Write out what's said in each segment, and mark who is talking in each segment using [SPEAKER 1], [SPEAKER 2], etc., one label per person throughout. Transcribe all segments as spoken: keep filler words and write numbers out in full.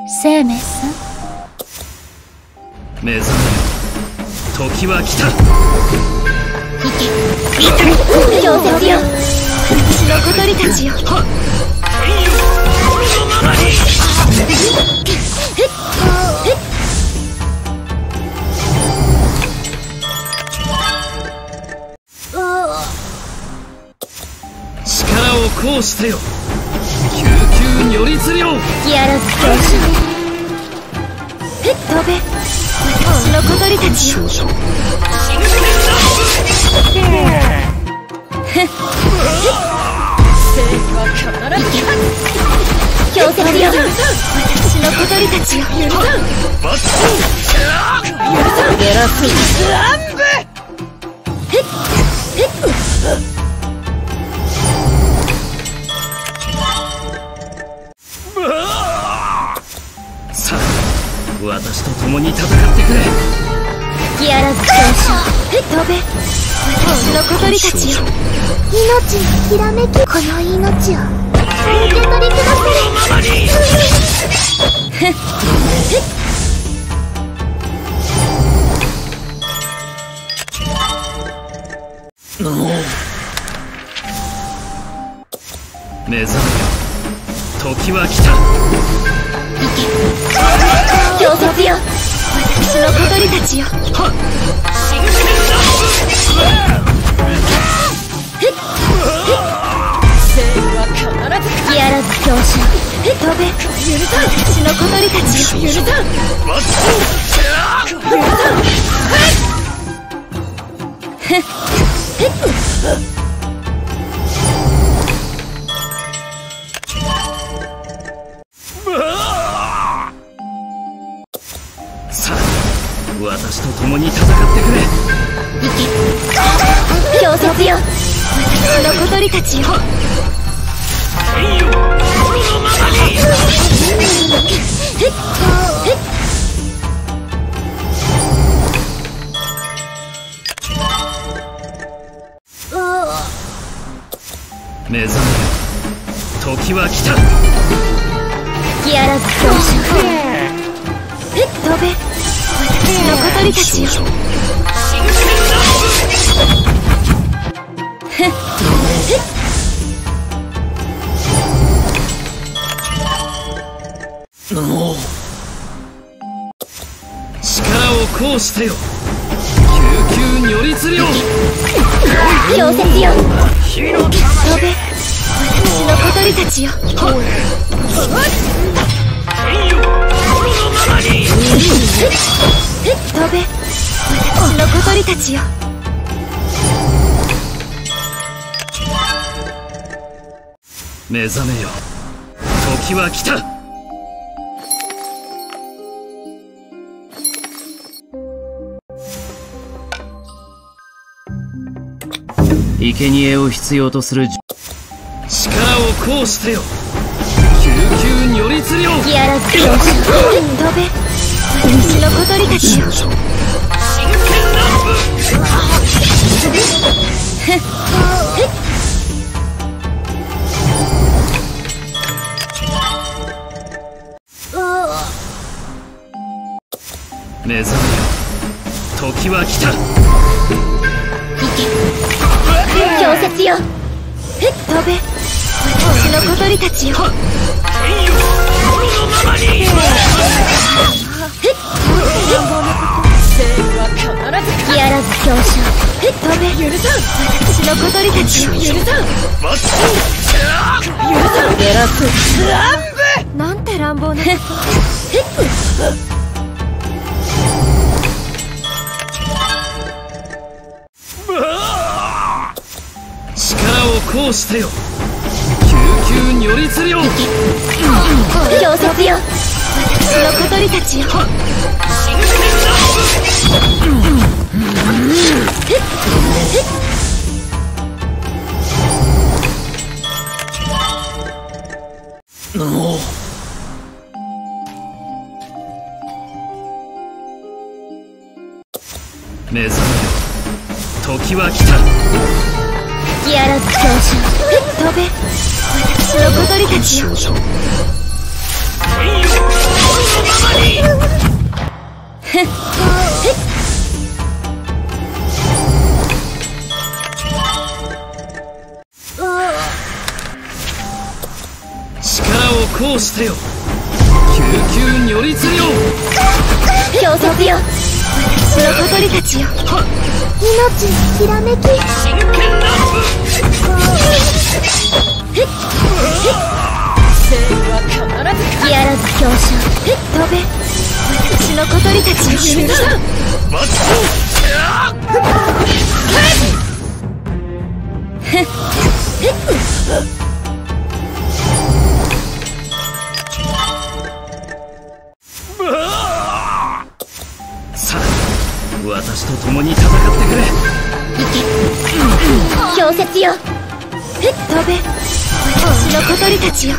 [SPEAKER 1] 生命さん、
[SPEAKER 2] 目覚めよ、時は来た。
[SPEAKER 1] 強敵よ、私の小鳥たちよ。
[SPEAKER 2] 力を行使せよ、救急如律令。
[SPEAKER 1] ギアラズ教師、飛べ、私の小鳥たちよ。強敵よ、私の小鳥たちよ。ゲラス
[SPEAKER 2] さあ、私と共に戦ってくれ。
[SPEAKER 1] ギアラズ教師、飛べ、私の小鳥たちよ。命のきらめき、この命をお受け取りください。
[SPEAKER 2] 目覚めよ、時は来た。
[SPEAKER 1] 強敵よ、私の小鳥たちよ。ギアラズ教師、飛べ、私の小鳥たちよ。
[SPEAKER 2] さあ、私と共に戦ってくれ。
[SPEAKER 1] 強敵よ、私の小鳥たちよ。
[SPEAKER 2] 目覚めよ、時は来た。
[SPEAKER 1] ギアラズ教師、飛べ、私の小鳥たちよ。
[SPEAKER 2] 力を行使せよ、救急如律令。
[SPEAKER 1] 強敵よ、飛べ、私の小鳥たちよ。飛べ、私の小鳥たちよ。
[SPEAKER 2] 目覚めよ、時は来た。生贄を必要とする力を行使せよ、救急如律令。
[SPEAKER 1] ギアラズ教師、飛べ、私の小鳥たちよ。
[SPEAKER 2] 目覚めよ、時は来た。
[SPEAKER 1] 強敵よ、飛べ、私の小鳥たちよ。ギアラズ教師、飛べ、私の小鳥たちよ。ゲラスなんて乱暴な。
[SPEAKER 2] 力を行使せよ、救急如律令。
[SPEAKER 1] 強敵よ、私の小鳥たちよ。
[SPEAKER 2] 目覚めよ、時は来た。
[SPEAKER 1] ギアラズ教師、飛べ、私の小鳥たちよ。 りたちよ。命のきらめき。
[SPEAKER 2] 真剣な
[SPEAKER 1] 正義は必ずやらず強者。飛べ私の小鳥たちよ。許さん。
[SPEAKER 2] さあ私と共に戦ってくれ。
[SPEAKER 1] 氷雪よ。飛べ私の小鳥たちよ。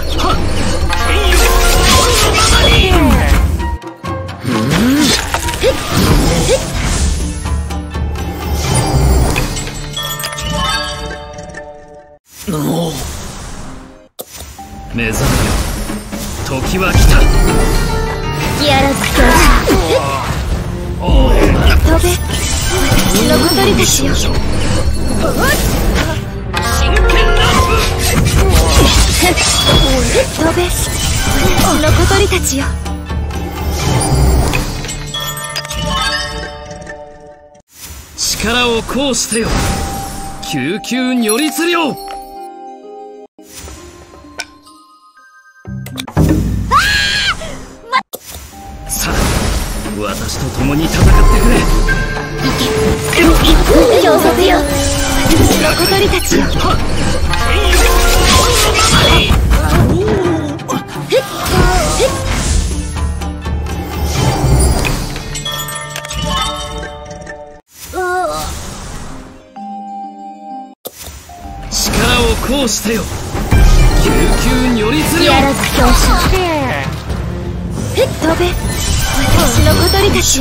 [SPEAKER 2] 目覚めよ、時は来た。
[SPEAKER 1] やらず強者。飛べ私の小鳥たちよ。
[SPEAKER 2] 真剣な
[SPEAKER 1] 飛べ私の小鳥たちよ。
[SPEAKER 2] 力を行使せよ、救急如律令。さあ私と共に戦ってくれ。
[SPEAKER 1] 強殺よ私の小鳥たちよ。
[SPEAKER 2] 力を行使せよ、救急如律令。
[SPEAKER 1] やらず強者。飛べ私の小鳥たちよ。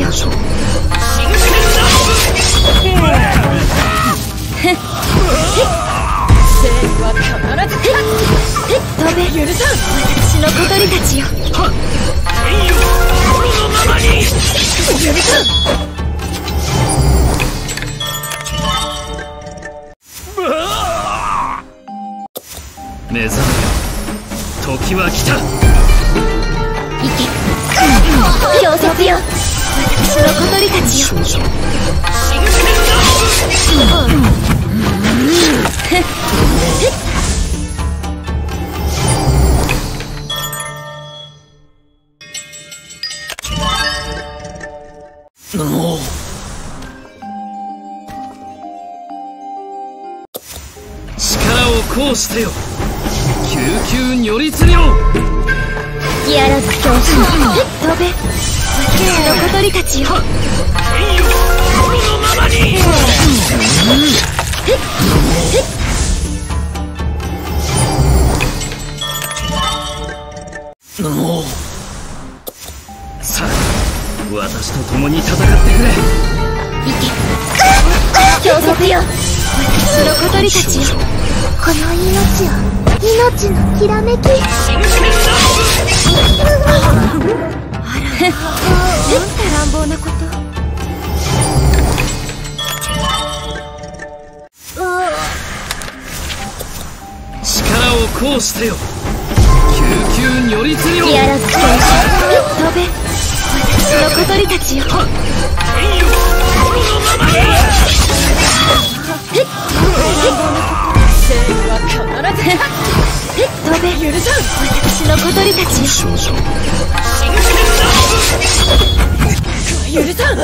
[SPEAKER 1] 飛べ許さん私の小鳥たちよ。
[SPEAKER 2] 目覚めよ、時は来た。
[SPEAKER 1] 氷雪よ私の小鳥たちよ。
[SPEAKER 2] 力を行使せよ、救急如律令。
[SPEAKER 1] やらず強者。飛べ私の小鳥たちよ。
[SPEAKER 2] さあ私と共に戦ってくれ。
[SPEAKER 1] 氷雪よ私の小鳥たちよ。この命よ、命のきらめき。あらなんて乱暴なこと。
[SPEAKER 2] 力を行使せよ、救急如律令。
[SPEAKER 1] やらず強者。飛べ私の小鳥たちよ。正義は必ず飛べ許さん私の小鳥たちよ。許さん。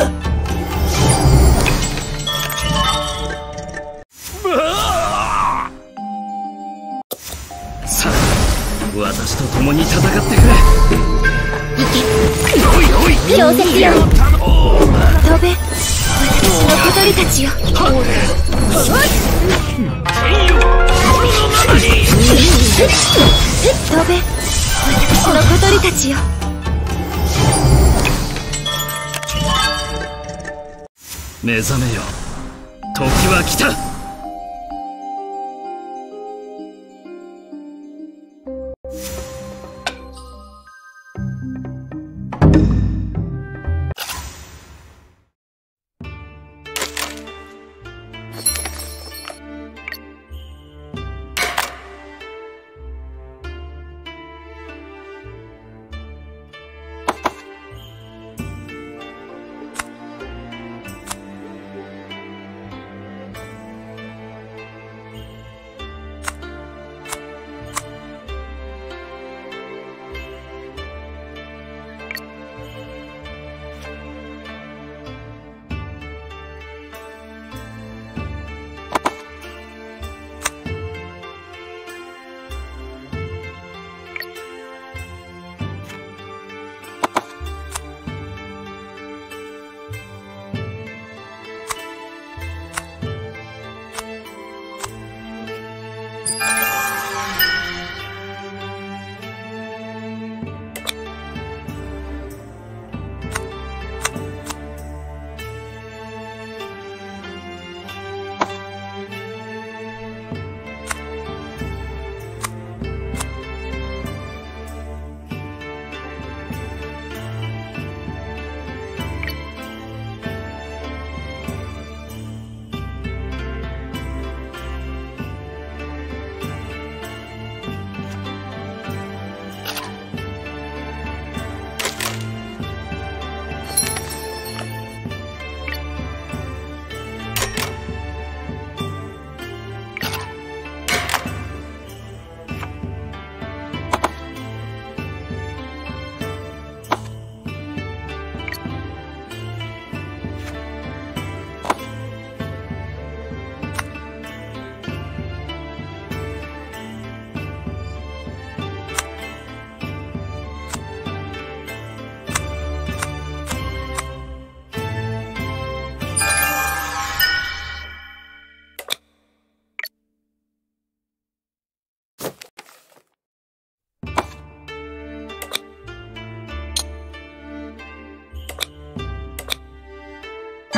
[SPEAKER 2] さあ私と共に戦ってくれ。
[SPEAKER 1] 氷雪よ飛べ私の小鳥たちよ。飛べ私の小鳥たちよ。
[SPEAKER 2] 目覚めよ、時は来た。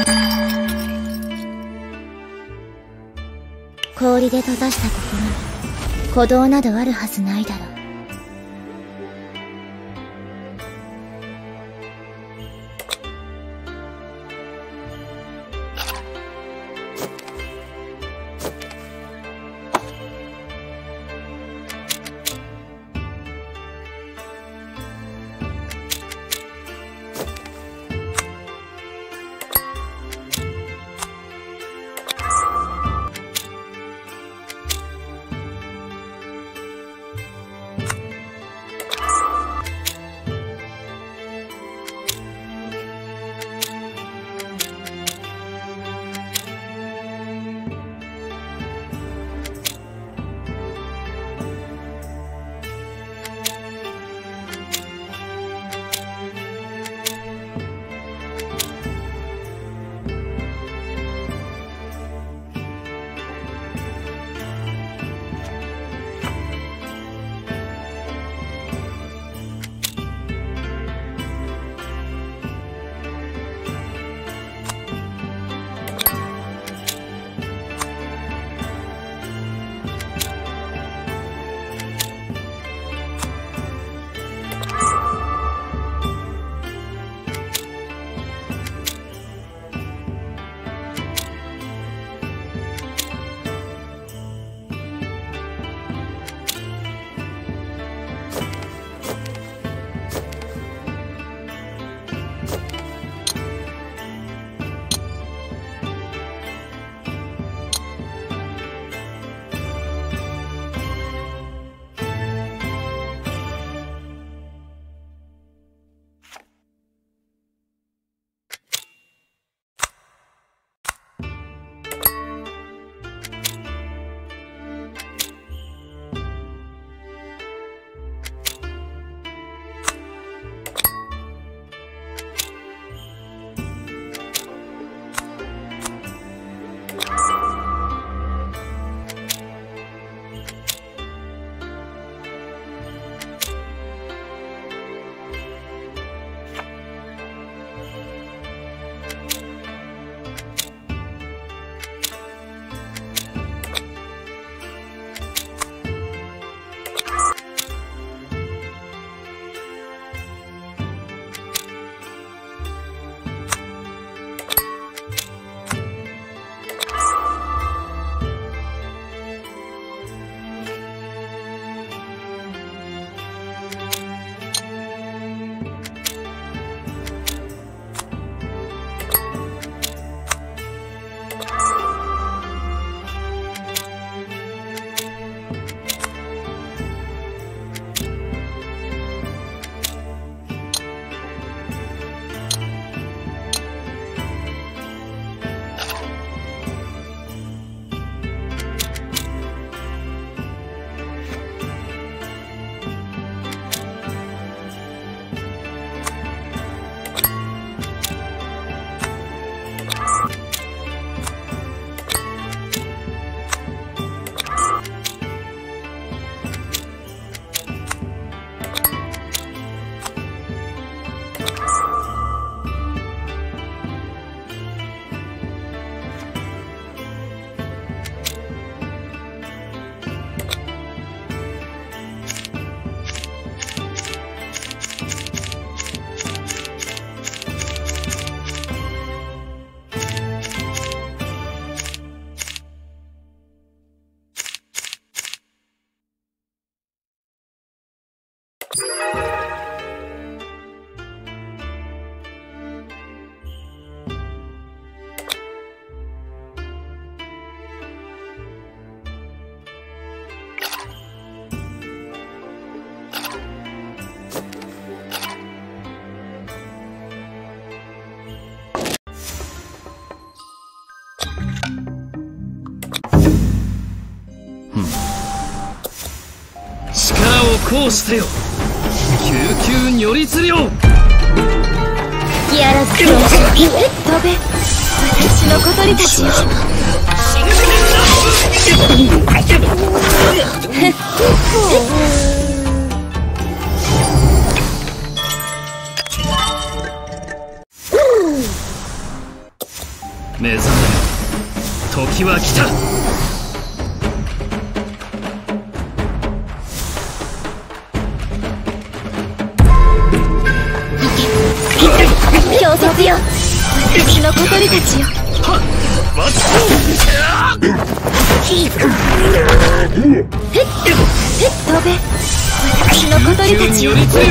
[SPEAKER 1] 氷で閉ざした心に鼓動などあるはずないだろう。
[SPEAKER 2] こうしてよ、救急如律令。
[SPEAKER 1] 隙あらず教師飛べ、私の小鳥たちよ。
[SPEAKER 2] 目覚めよ、時は来た。
[SPEAKER 1] 教卒よ、私の小鳥たちよ。
[SPEAKER 2] はっ、わっ
[SPEAKER 1] 飛べ、私の小鳥たちよ。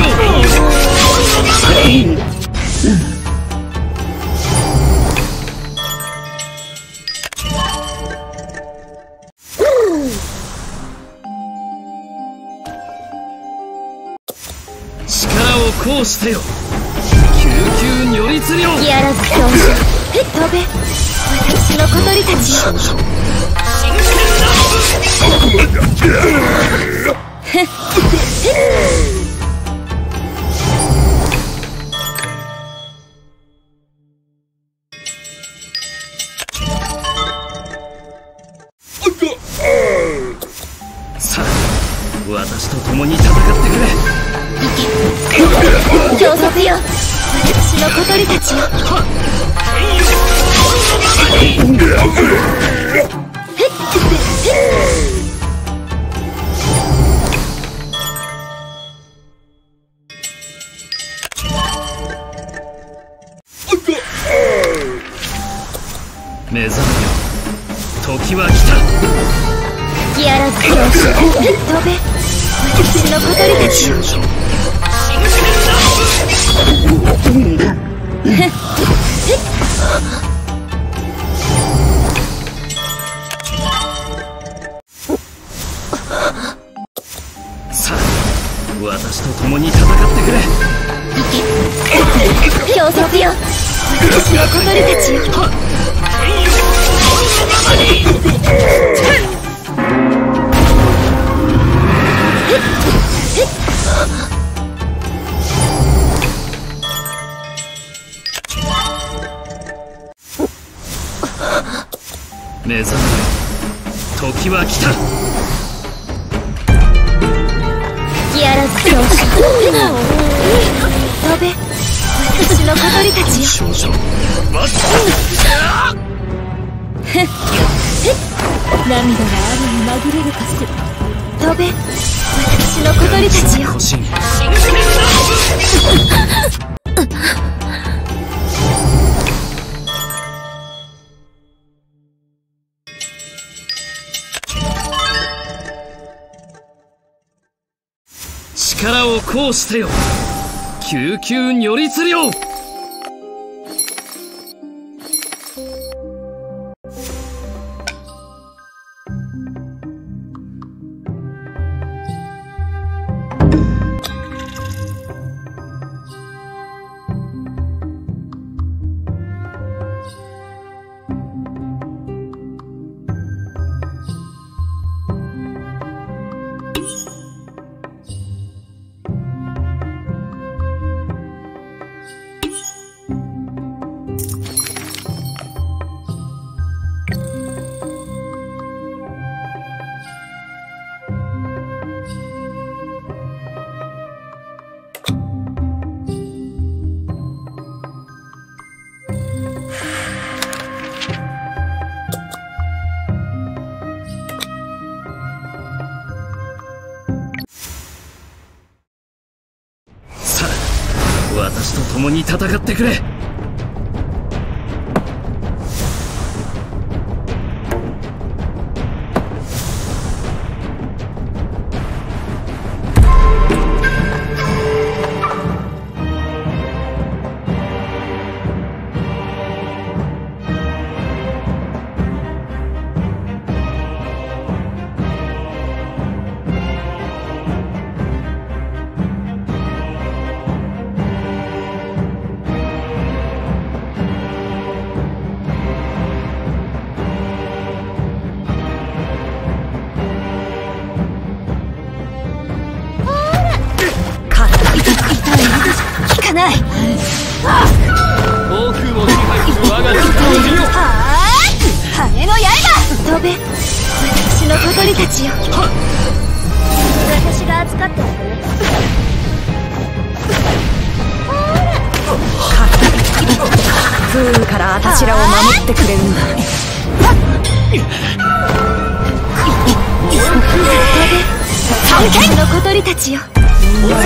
[SPEAKER 2] 力を行使せよ、救急如律令。
[SPEAKER 1] やらず教師、飛べ、私の小鳥たちよ。
[SPEAKER 2] さあ、私と共に戦ってくれ。
[SPEAKER 1] 教卒よ、私の小鳥たちよ。
[SPEAKER 2] 目覚めよ、時は来た。
[SPEAKER 1] やらず教師、飛べ、私の小鳥たちよ。
[SPEAKER 2] さあ、私と共に戦ってくれ。
[SPEAKER 1] 教卒よ、私の小鳥たちよ。
[SPEAKER 2] 目覚めよ、時は来た。
[SPEAKER 1] やらず教師、飛べ、私の小鳥たちよ。
[SPEAKER 2] 少女、
[SPEAKER 1] 涙が雨に紛れるかしら。飛べ、私の小鳥たちよ。
[SPEAKER 2] 力を行使せよ、救急如律令。私と共に戦ってくれ。
[SPEAKER 1] ない。
[SPEAKER 2] 暴風を支配する我が力を見よ。
[SPEAKER 1] 羽の刃。飛べ、私の小鳥たちよ。私が預かっておくね。ほら。
[SPEAKER 3] 不運からあたしらを守ってくれるんだ。
[SPEAKER 1] 私の小鳥たちよ。守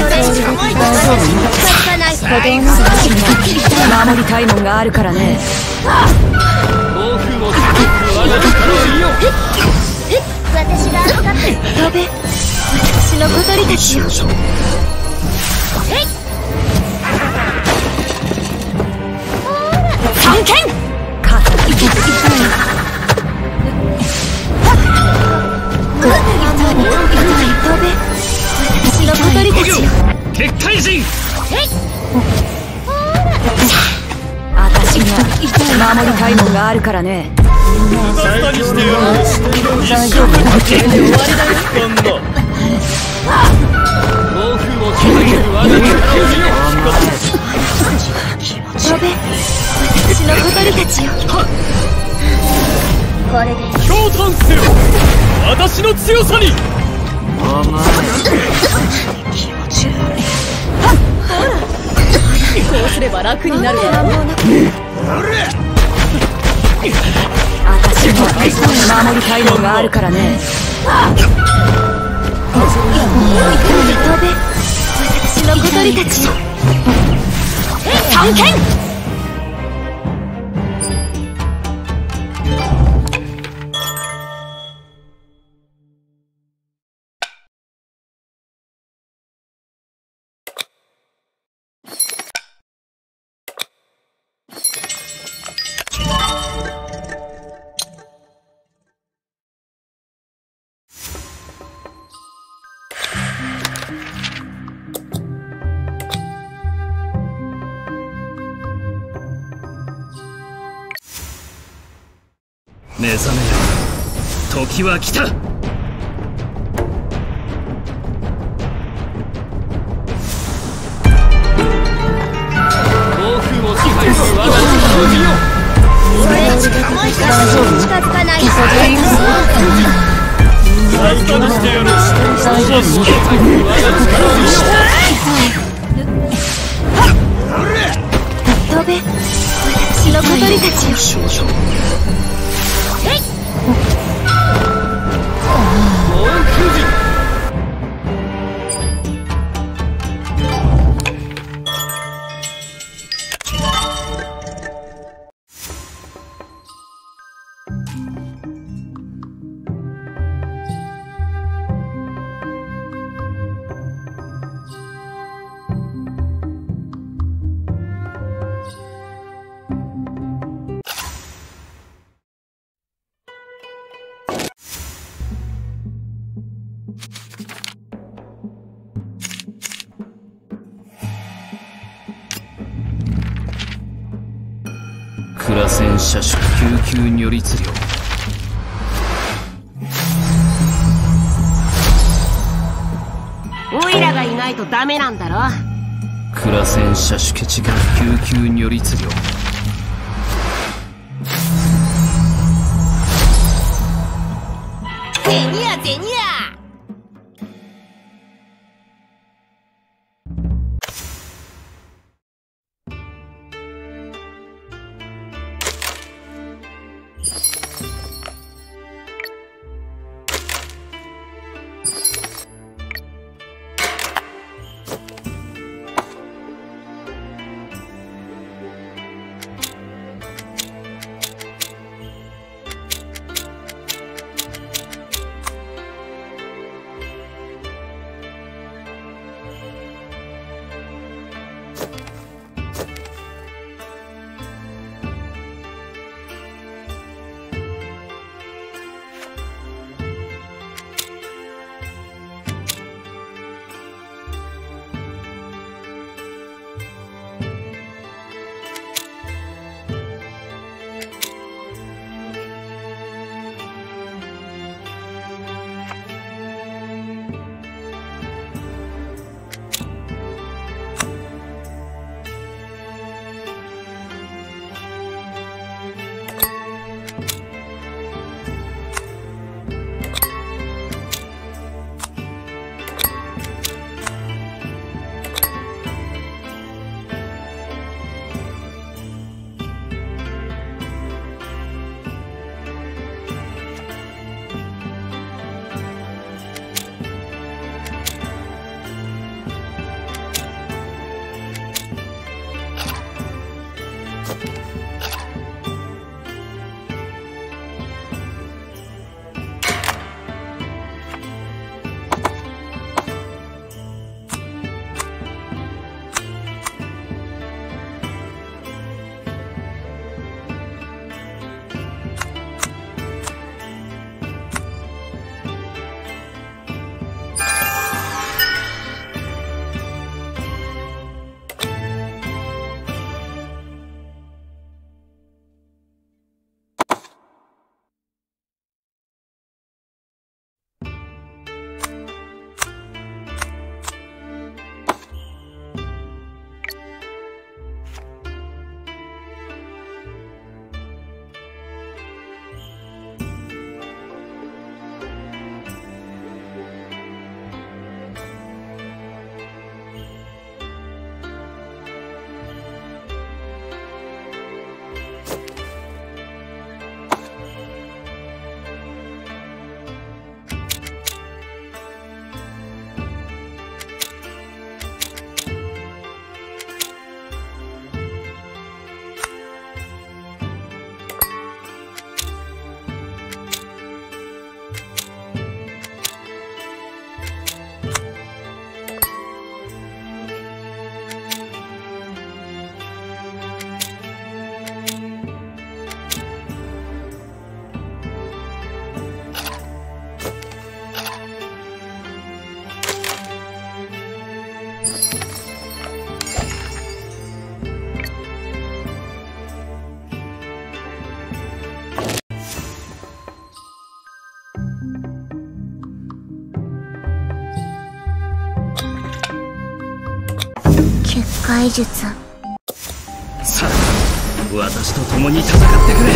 [SPEAKER 3] りたいもんがあるからね。
[SPEAKER 1] 私が預かって飛べ。私の小鳥たちよ。
[SPEAKER 3] 探検か
[SPEAKER 1] 飛べ。私の小鳥たちよ。
[SPEAKER 2] 結界人。
[SPEAKER 3] あたしには守りたいもんがあるからね。
[SPEAKER 1] 飛べ。私の小鳥たちよ。これで
[SPEAKER 2] 驚嘆せよ、私の強さに。
[SPEAKER 3] こうすれば楽になるだろう。あたしには守りたいもんがあるからね。
[SPEAKER 1] 飛べ。私の小鳥たちよ。
[SPEAKER 3] 探検
[SPEAKER 2] 目覚めよ、時は来た。航空を支配する私の海よ。
[SPEAKER 1] 俺たちが近づかない。
[SPEAKER 2] 大胆にしてやる。
[SPEAKER 1] 飛べ。私の小鳥たちよ。
[SPEAKER 2] 少々倉戦車種救急如律令。
[SPEAKER 4] オイラがいないとダメなんだろ。
[SPEAKER 2] 倉戦車種ケチが救急如律令。
[SPEAKER 4] ゼニアゼニア。
[SPEAKER 1] 界術。
[SPEAKER 2] さあ私と共に戦ってくれ。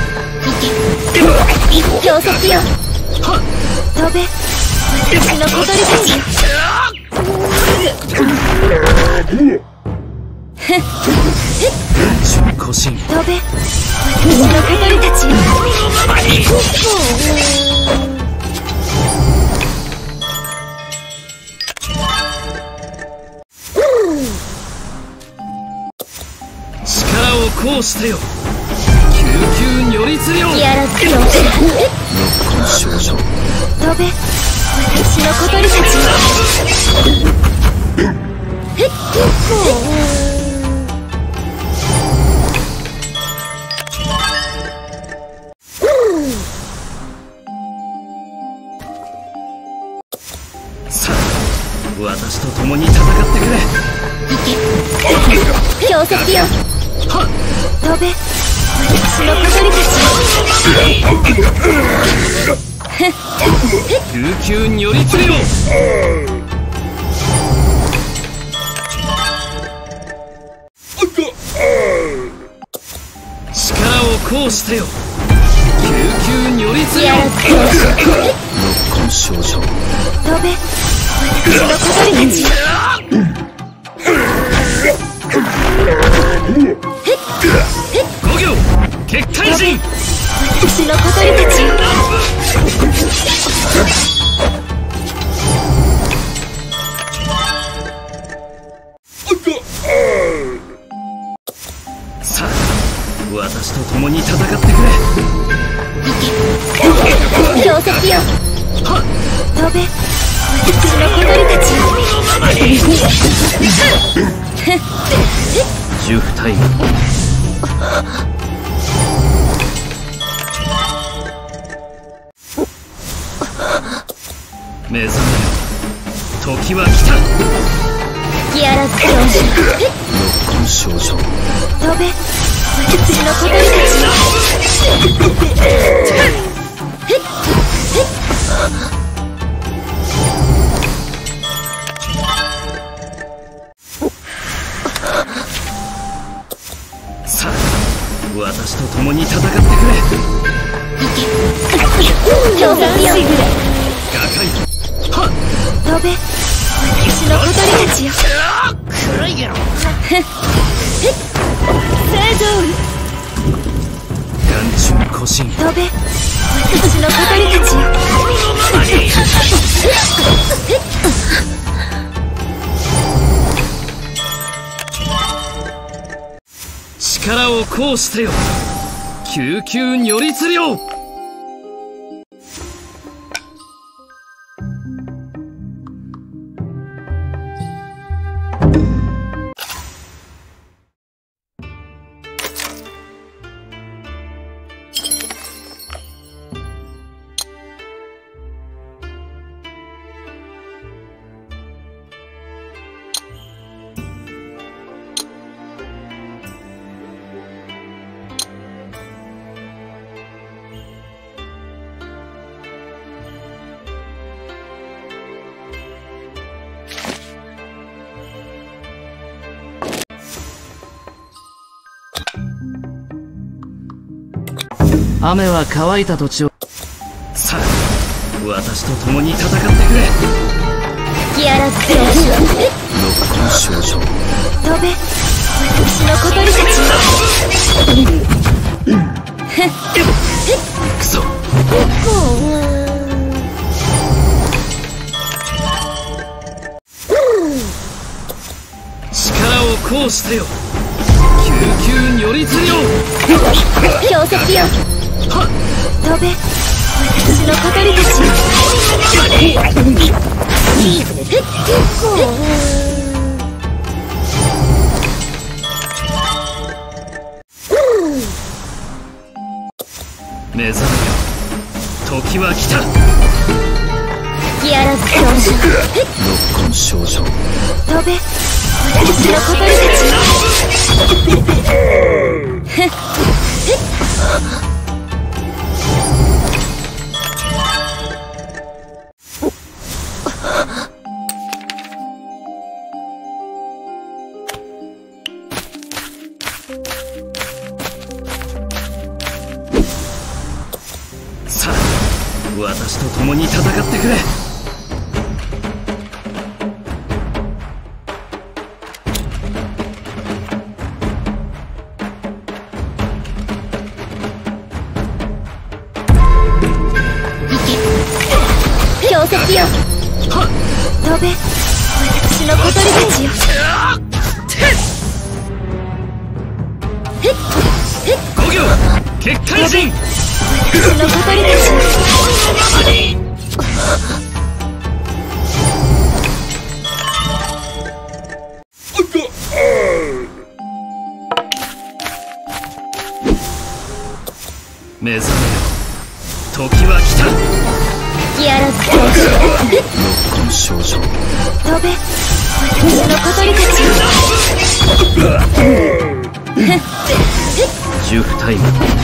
[SPEAKER 1] 教則よ。
[SPEAKER 2] はっ
[SPEAKER 1] 飛べ私の小鳥たちよ。
[SPEAKER 2] 純子心
[SPEAKER 1] 飛べ私の小鳥たちよ。
[SPEAKER 2] 力を行使してよ。救急如律令。
[SPEAKER 1] やらず教師
[SPEAKER 2] 六根少女
[SPEAKER 1] 飛べ私の小鳥たちよ。
[SPEAKER 2] さあ私と共に戦ってくれ。
[SPEAKER 1] 教則よ。
[SPEAKER 2] はっ
[SPEAKER 1] 飛べ私の小鳥たちよ。
[SPEAKER 2] 救急如律令。力を行使してよ。救急如律令。
[SPEAKER 1] やらず教師
[SPEAKER 2] 六根少女
[SPEAKER 1] 飛べ私の小鳥たちよ。
[SPEAKER 2] 五行結界人。
[SPEAKER 1] 私の小鳥たちよ。
[SPEAKER 2] さあ私と共に戦ってくれ。
[SPEAKER 1] 教則よ。
[SPEAKER 2] はっ
[SPEAKER 1] 飛べ私の小鳥たちよ。
[SPEAKER 2] 十体目覚めよ。時は来た。
[SPEAKER 1] やらず教師
[SPEAKER 2] 六根少女
[SPEAKER 1] 飛べ私の小鳥たちよ。
[SPEAKER 2] さあ私と共に戦ってくれ。
[SPEAKER 1] 教則よ。
[SPEAKER 2] 瓦解。はっ
[SPEAKER 1] 飛べ私の小鳥たちよ。
[SPEAKER 4] 古いゲロ。
[SPEAKER 2] 眼中古心。
[SPEAKER 1] 飛べ私の小鳥たちよ。
[SPEAKER 2] 力を行使してよ。救急如律令。雨は乾いた土地を。さあ私と共に戦ってくれ。
[SPEAKER 1] やらず教師
[SPEAKER 2] 六根少女
[SPEAKER 1] 飛べ私の小鳥たちよ。
[SPEAKER 2] 行くぞ。力を行使してよ。救急如律令。
[SPEAKER 1] 教則よ。
[SPEAKER 2] はっ
[SPEAKER 1] 飛べ私の小鳥たちよ。
[SPEAKER 2] 目覚めよ。時は来た。
[SPEAKER 1] やらず教師
[SPEAKER 2] 六根少女
[SPEAKER 1] 飛べ私の小鳥たちよ。
[SPEAKER 2] 私と共に戦ってくれ。
[SPEAKER 1] 氷石よ、飛べ、私の小鳥たちよ。
[SPEAKER 2] 五行結界陣、
[SPEAKER 1] 私の小鳥たちよ。
[SPEAKER 2] 目覚めよ、時は来た。
[SPEAKER 1] 隙あらず強者、
[SPEAKER 2] 六根少女、
[SPEAKER 1] 飛べ、私の小鳥たちよ。
[SPEAKER 2] ジュフタイム。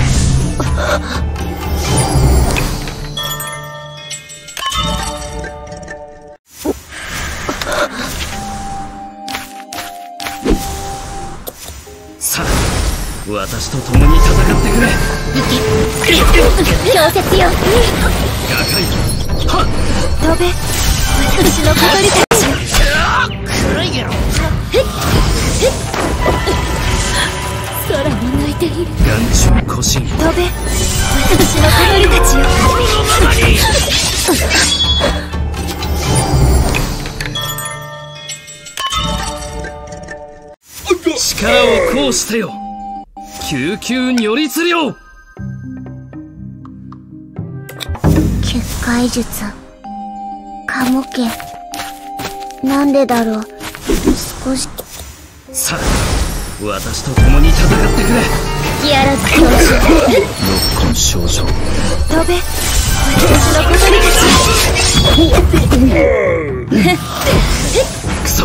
[SPEAKER 2] さあ、私と共に戦ってくれ。
[SPEAKER 1] 氷石よ、
[SPEAKER 2] 瓦解。はっ、
[SPEAKER 1] 飛べ、私の小鳥たちよ。空も泣いている。
[SPEAKER 2] 眼中古神、
[SPEAKER 1] 飛べ、私の小鳥たちよ。
[SPEAKER 2] 力を行使せよ、救急如律令。
[SPEAKER 1] 結界術、カモ家、なんでだろう。少し
[SPEAKER 2] さあ、私と共に戦ってくれ。
[SPEAKER 1] 隙あらず強者、
[SPEAKER 2] 六根少女、
[SPEAKER 1] 飛べ、私の小鳥たちよ。
[SPEAKER 2] クソ。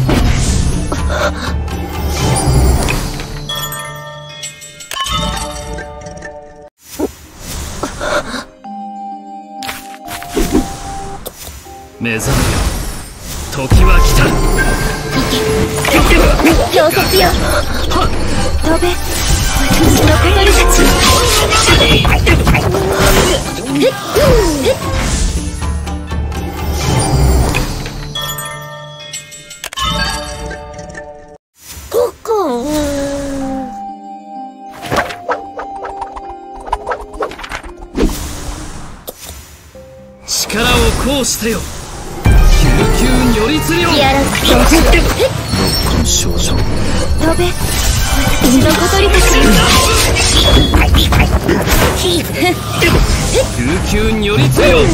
[SPEAKER 2] 目覚めよ、時は来た。
[SPEAKER 1] 氷石よ、飛べ、私の小鳥たちよ。ここ
[SPEAKER 2] 力を行使せよ、救急如律令。
[SPEAKER 1] 隙あらず強者、
[SPEAKER 2] 六根少女、
[SPEAKER 1] 飛べ、私の小鳥たちよ。
[SPEAKER 2] 救急如律令。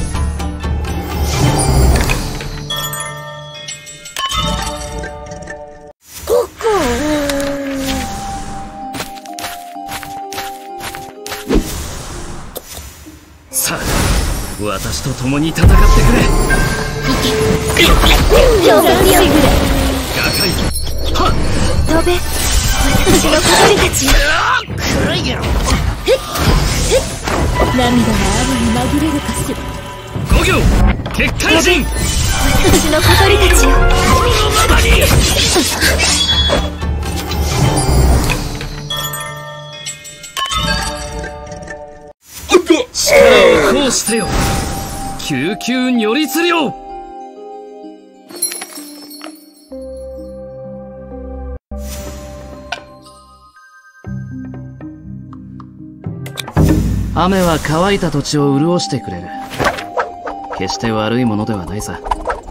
[SPEAKER 1] ここ
[SPEAKER 2] さあ、私と共に戦ってくれ。
[SPEAKER 1] 氷石よ、
[SPEAKER 2] 瓦解。はっ、
[SPEAKER 1] 飛べ、私の小鳥たちよ。涙が雨に紛れるかしら。
[SPEAKER 2] 五行結界陣、
[SPEAKER 1] 私の小鳥たちよ。
[SPEAKER 2] 力を行使せよ、救急如律令。雨は乾いた土地を潤してくれる。決して悪いものではないさ。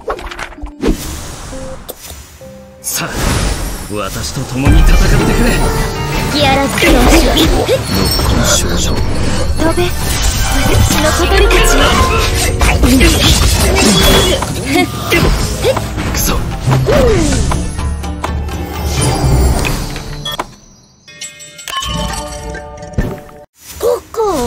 [SPEAKER 2] さあ、私と共に戦ってくれ。
[SPEAKER 1] 隙あらず強者、
[SPEAKER 2] 六根少女、
[SPEAKER 1] 飛べ、私の小鳥たちよ。
[SPEAKER 2] クソ。
[SPEAKER 1] ここ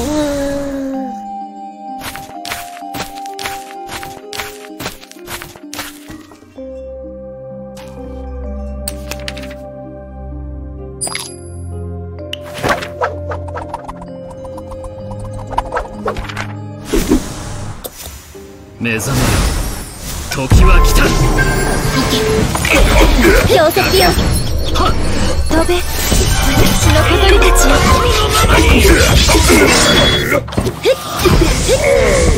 [SPEAKER 2] 目覚めよ、時は来た。
[SPEAKER 1] 氷石よ、
[SPEAKER 2] はっ、
[SPEAKER 1] 飛べ、私の小鳥たちよ。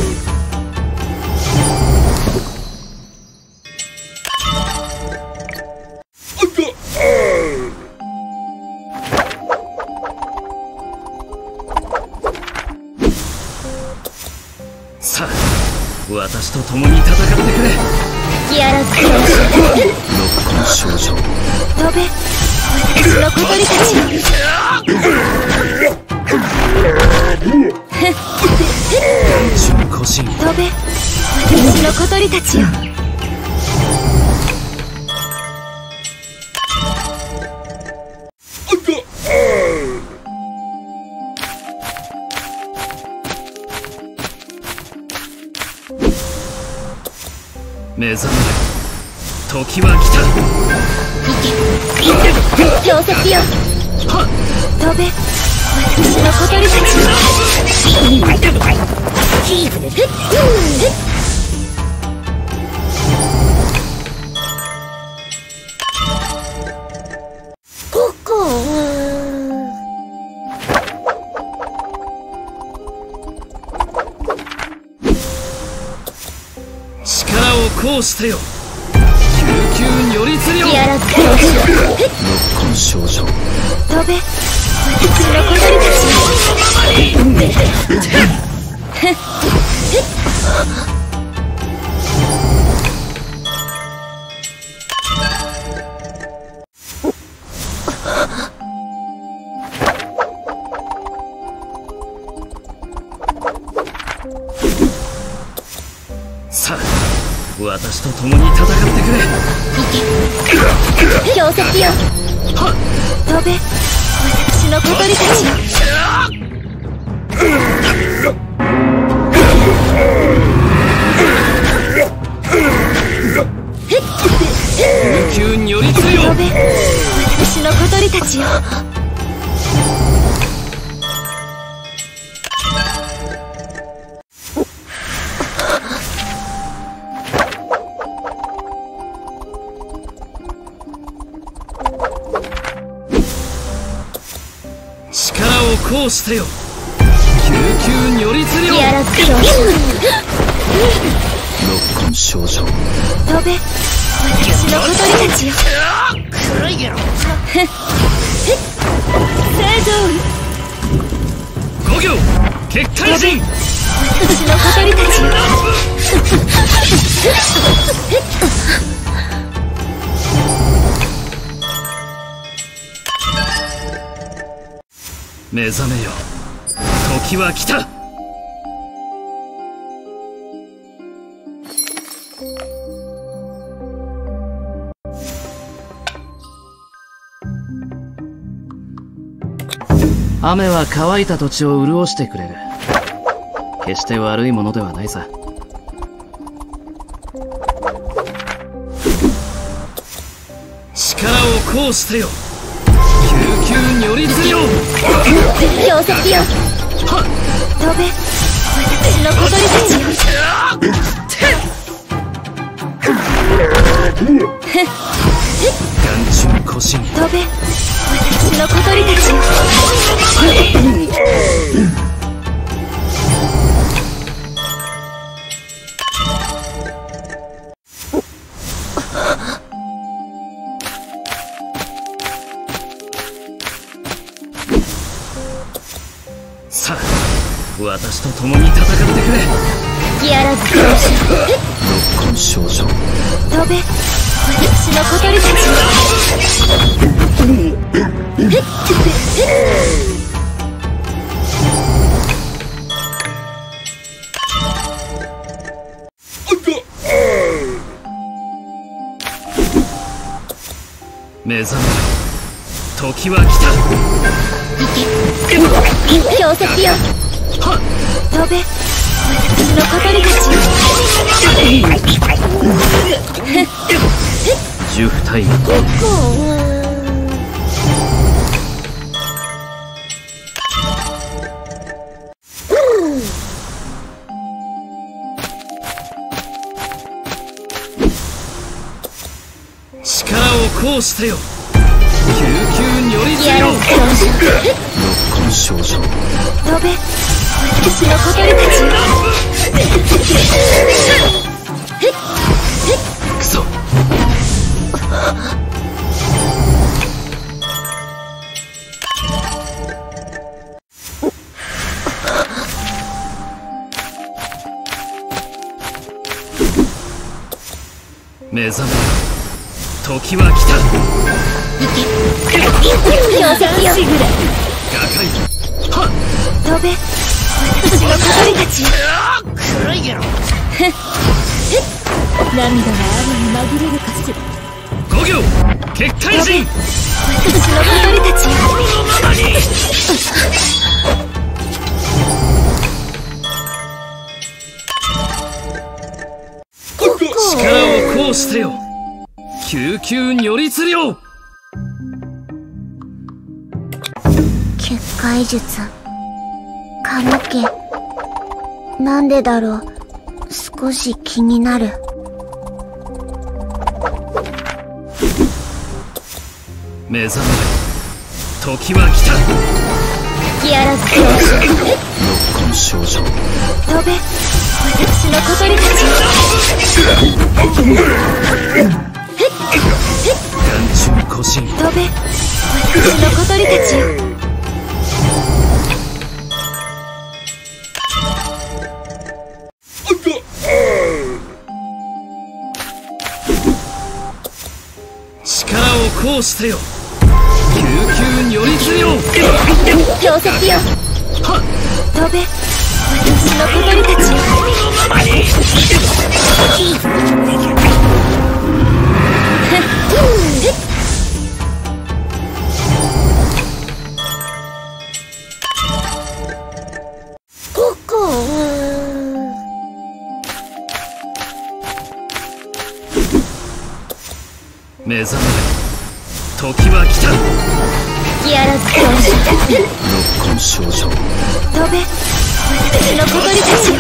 [SPEAKER 2] 私と共に戦ってくれ。
[SPEAKER 1] 隙あらず強者
[SPEAKER 2] 六根少女
[SPEAKER 1] 飛べ私の小鳥たちよ
[SPEAKER 2] 純子心
[SPEAKER 1] 飛べ私の小鳥たちよ
[SPEAKER 2] 目覚めろ。時は来た。
[SPEAKER 1] 強説よ
[SPEAKER 2] はっ
[SPEAKER 1] 飛べ私の小鳥たちよここ
[SPEAKER 2] 力を行使せよ。救急如律令。
[SPEAKER 1] 隙あらず強者
[SPEAKER 2] 六根少女
[SPEAKER 1] 飛べ私の小鳥たちよ
[SPEAKER 2] さあ私と共に戦ってくれ。
[SPEAKER 1] 強説よ
[SPEAKER 2] はっ
[SPEAKER 1] 飛べ私の小鳥たちよ
[SPEAKER 2] 救急如律令。
[SPEAKER 1] 飛べ私の小鳥たちよ
[SPEAKER 2] 力を行使せよ。救急如律令。
[SPEAKER 1] 隙あらず強者
[SPEAKER 2] 六根少女
[SPEAKER 1] 飛べ私の小鳥たちよ
[SPEAKER 4] 黒いやろ。
[SPEAKER 1] 生存
[SPEAKER 2] 五行結界陣。
[SPEAKER 1] 私の小鳥たちよ
[SPEAKER 2] 目覚めよ。時は来た。雨は乾いた土地を潤してくれる。決して悪いものではないさ。力を行使せよ。救急如律令。
[SPEAKER 1] 強説よ
[SPEAKER 2] はっ
[SPEAKER 1] 飛べ私の小鳥たちよ
[SPEAKER 2] 眼中古心。
[SPEAKER 1] 飛べ私の小鳥たちよ
[SPEAKER 2] さあ私と共に戦ってくれ。
[SPEAKER 1] 隙あらず強者
[SPEAKER 2] 六根少女
[SPEAKER 1] 飛べ私の小鳥たちよ
[SPEAKER 2] 目覚めろ。時は来た。
[SPEAKER 1] 強説よ
[SPEAKER 2] はっ
[SPEAKER 1] 飛べ私の小鳥たちよ
[SPEAKER 2] 十体力を行使せよ。救急如律令。六根少女
[SPEAKER 1] 飛べ私の小鳥たちよ
[SPEAKER 2] クソ。 目覚めよ、時は来た。
[SPEAKER 1] 強敵よ。
[SPEAKER 2] 瓦解。はっ、
[SPEAKER 1] 飛べ、私の小鳥たちよ。
[SPEAKER 4] 暗いやろ。
[SPEAKER 3] 涙が雨に紛れるかしら。
[SPEAKER 2] 五行結界人。
[SPEAKER 1] 私の小鳥たちよ。
[SPEAKER 2] 力を行使せよ、救急如律令。
[SPEAKER 1] 結界術、髪の毛、なんでだろう、少し気になる。
[SPEAKER 2] 目覚めよ、時は来た。
[SPEAKER 1] 隙あらず強襲。
[SPEAKER 2] 六根少女。
[SPEAKER 1] 飛べ、私の小鳥たちよ。
[SPEAKER 2] 眼中古神。
[SPEAKER 1] 飛べ、私の小鳥たちよ。
[SPEAKER 2] 力を行使せよ、救急如律令。
[SPEAKER 1] 強敵よ。
[SPEAKER 2] はっ、
[SPEAKER 1] 飛べ、私の小鳥たちよ。ここ。
[SPEAKER 2] 目覚めよ、時は来た。
[SPEAKER 1] 隙あらず強襲。
[SPEAKER 2] 六根少女。
[SPEAKER 1] 飛べ、私の小鳥たちよ。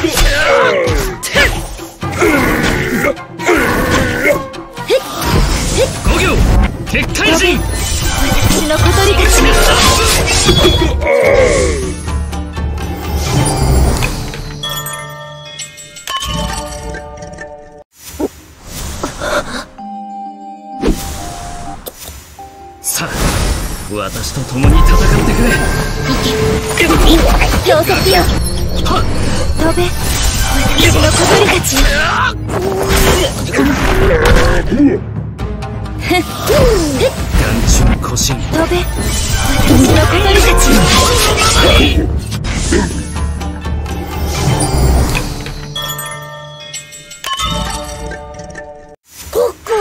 [SPEAKER 2] 五行結界人。
[SPEAKER 1] 私の小鳥たちよ。
[SPEAKER 2] さあ、私と共に戦ってくれ。
[SPEAKER 1] 強敵よ。
[SPEAKER 2] はっ、
[SPEAKER 1] 飛べ、私の小鳥たちよ。
[SPEAKER 2] 眼中古神。
[SPEAKER 1] 飛べ、私の小鳥たちよ。ここ。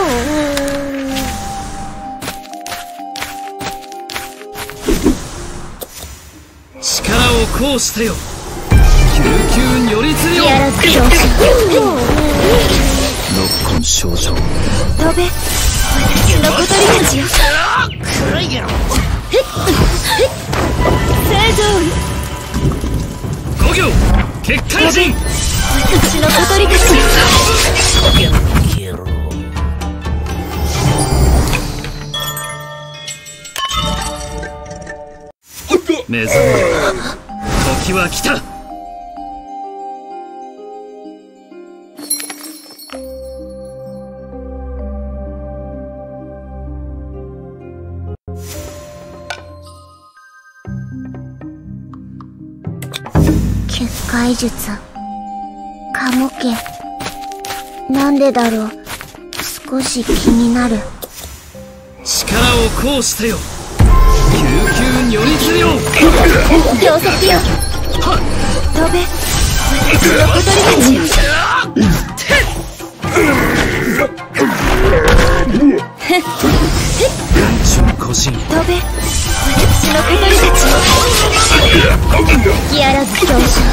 [SPEAKER 2] 力を行使せよ、救急如律令。
[SPEAKER 1] 隙あらず強襲。
[SPEAKER 2] 六根少女。
[SPEAKER 1] 飛べ、私の小鳥たちよ。
[SPEAKER 4] 暗いやろ。
[SPEAKER 1] 正常。
[SPEAKER 2] 五行結界人。
[SPEAKER 1] 私の小鳥たちよ。
[SPEAKER 4] ゲロ。
[SPEAKER 2] 目覚めよ、時は来た。
[SPEAKER 1] 結界術、髪毛、なんでだろう、少し気になる。
[SPEAKER 2] 力を行使せよ、救急如律令。
[SPEAKER 1] 強敵よ。
[SPEAKER 2] はっ、
[SPEAKER 1] 飛べ、私の小鳥たちよ。
[SPEAKER 2] 眼中古神。
[SPEAKER 1] 飛べ、私の小鳥たちよ。隙あらず強襲。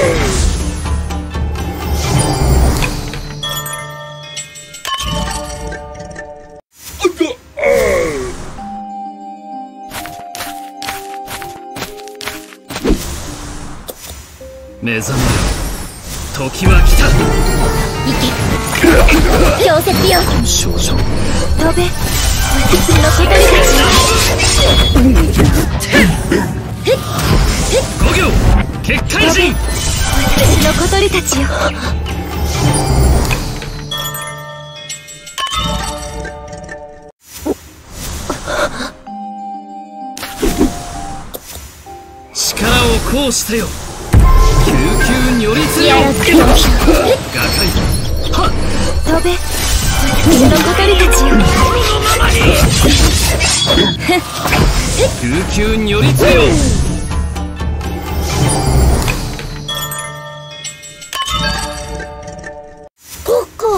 [SPEAKER 2] 目覚めよ、時は来た。
[SPEAKER 1] 行け、強敵よ。
[SPEAKER 2] 少女。
[SPEAKER 1] 飛べ、私の小鳥たちよ。
[SPEAKER 2] 五行結界人。
[SPEAKER 1] 私の小鳥たちよ。
[SPEAKER 2] 力を行使せよ、救急如律令。
[SPEAKER 1] やらず強襲。
[SPEAKER 2] 瓦解。はっ、
[SPEAKER 1] 飛べ、 私の小鳥たちよ。
[SPEAKER 2] 救急に寄りつけよ。
[SPEAKER 1] ここ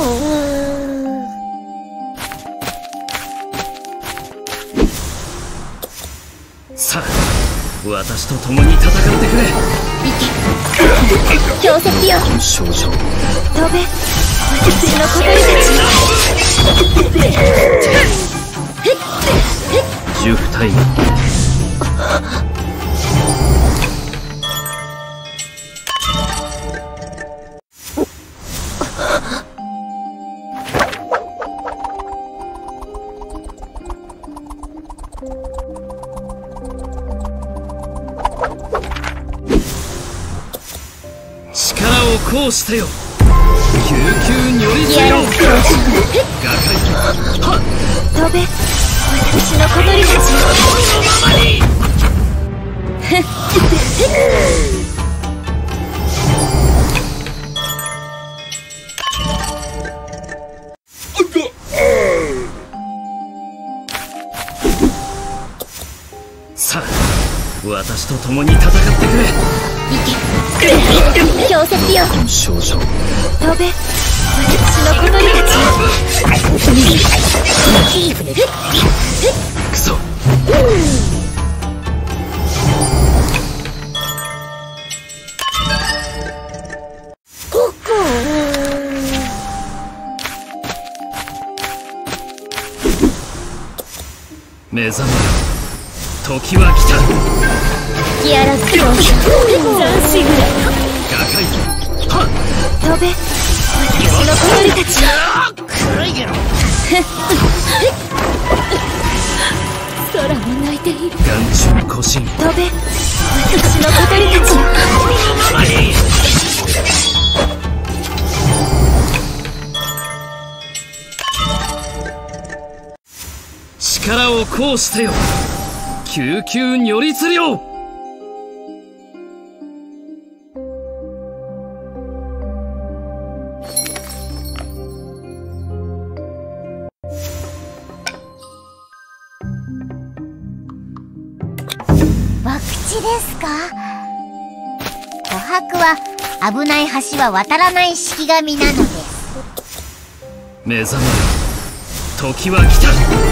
[SPEAKER 2] さあ私と共に戦ってくれ。
[SPEAKER 1] 強敵よ。
[SPEAKER 2] 少女
[SPEAKER 1] 飛べ私の小鳥たちよ。
[SPEAKER 2] 呪符体力を行使せよ。救急に寄りつけよ。瓦解はっ
[SPEAKER 1] 飛べ私の小鳥たちよ。
[SPEAKER 2] さあ私と共に戦ってくれ。
[SPEAKER 1] 強敵よ。
[SPEAKER 2] 少女
[SPEAKER 1] 飛べ私の小鳥たちよ。
[SPEAKER 2] クソ
[SPEAKER 1] ここ
[SPEAKER 2] 目覚めよ。時は来た。
[SPEAKER 1] 吹き荒らす強者斬新だ。
[SPEAKER 2] 瓦解はっ
[SPEAKER 1] 飛べ私の小鳥たちよ。
[SPEAKER 4] 暗いゲロ。
[SPEAKER 1] 空も泣いている。
[SPEAKER 2] 眼中古神
[SPEAKER 1] 飛べ私の小鳥たちよ。
[SPEAKER 2] 力を行使せよ。救急に寄りつりよ。
[SPEAKER 5] 博打ですか？琥珀は危ない橋は渡らない式神なのです。
[SPEAKER 2] 目覚めよ。時は来た。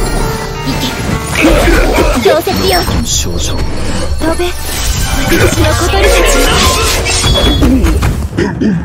[SPEAKER 1] 強敵よ。
[SPEAKER 2] 少女
[SPEAKER 1] 飛べ私の小鳥たちよ。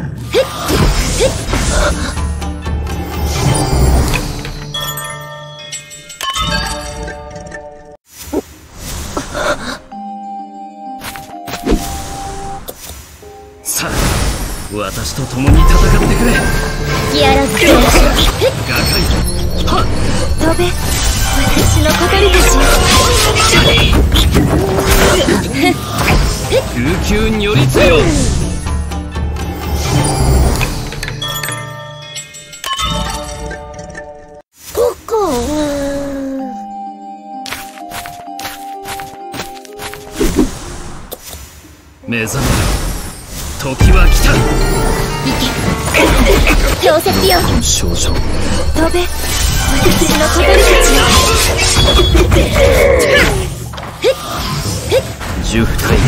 [SPEAKER 2] さあ私と共に戦ってくれ。
[SPEAKER 1] 吹き荒らす強者
[SPEAKER 2] 瓦解はっ
[SPEAKER 1] 飛べ私の小鳥たちよ。
[SPEAKER 2] 救急に寄りつけよ。
[SPEAKER 1] ここ
[SPEAKER 2] 目覚めよ。時は来た。
[SPEAKER 1] 強敵よ。
[SPEAKER 2] 少女
[SPEAKER 1] 飛べ私の小鳥たちよ。
[SPEAKER 2] 呪符体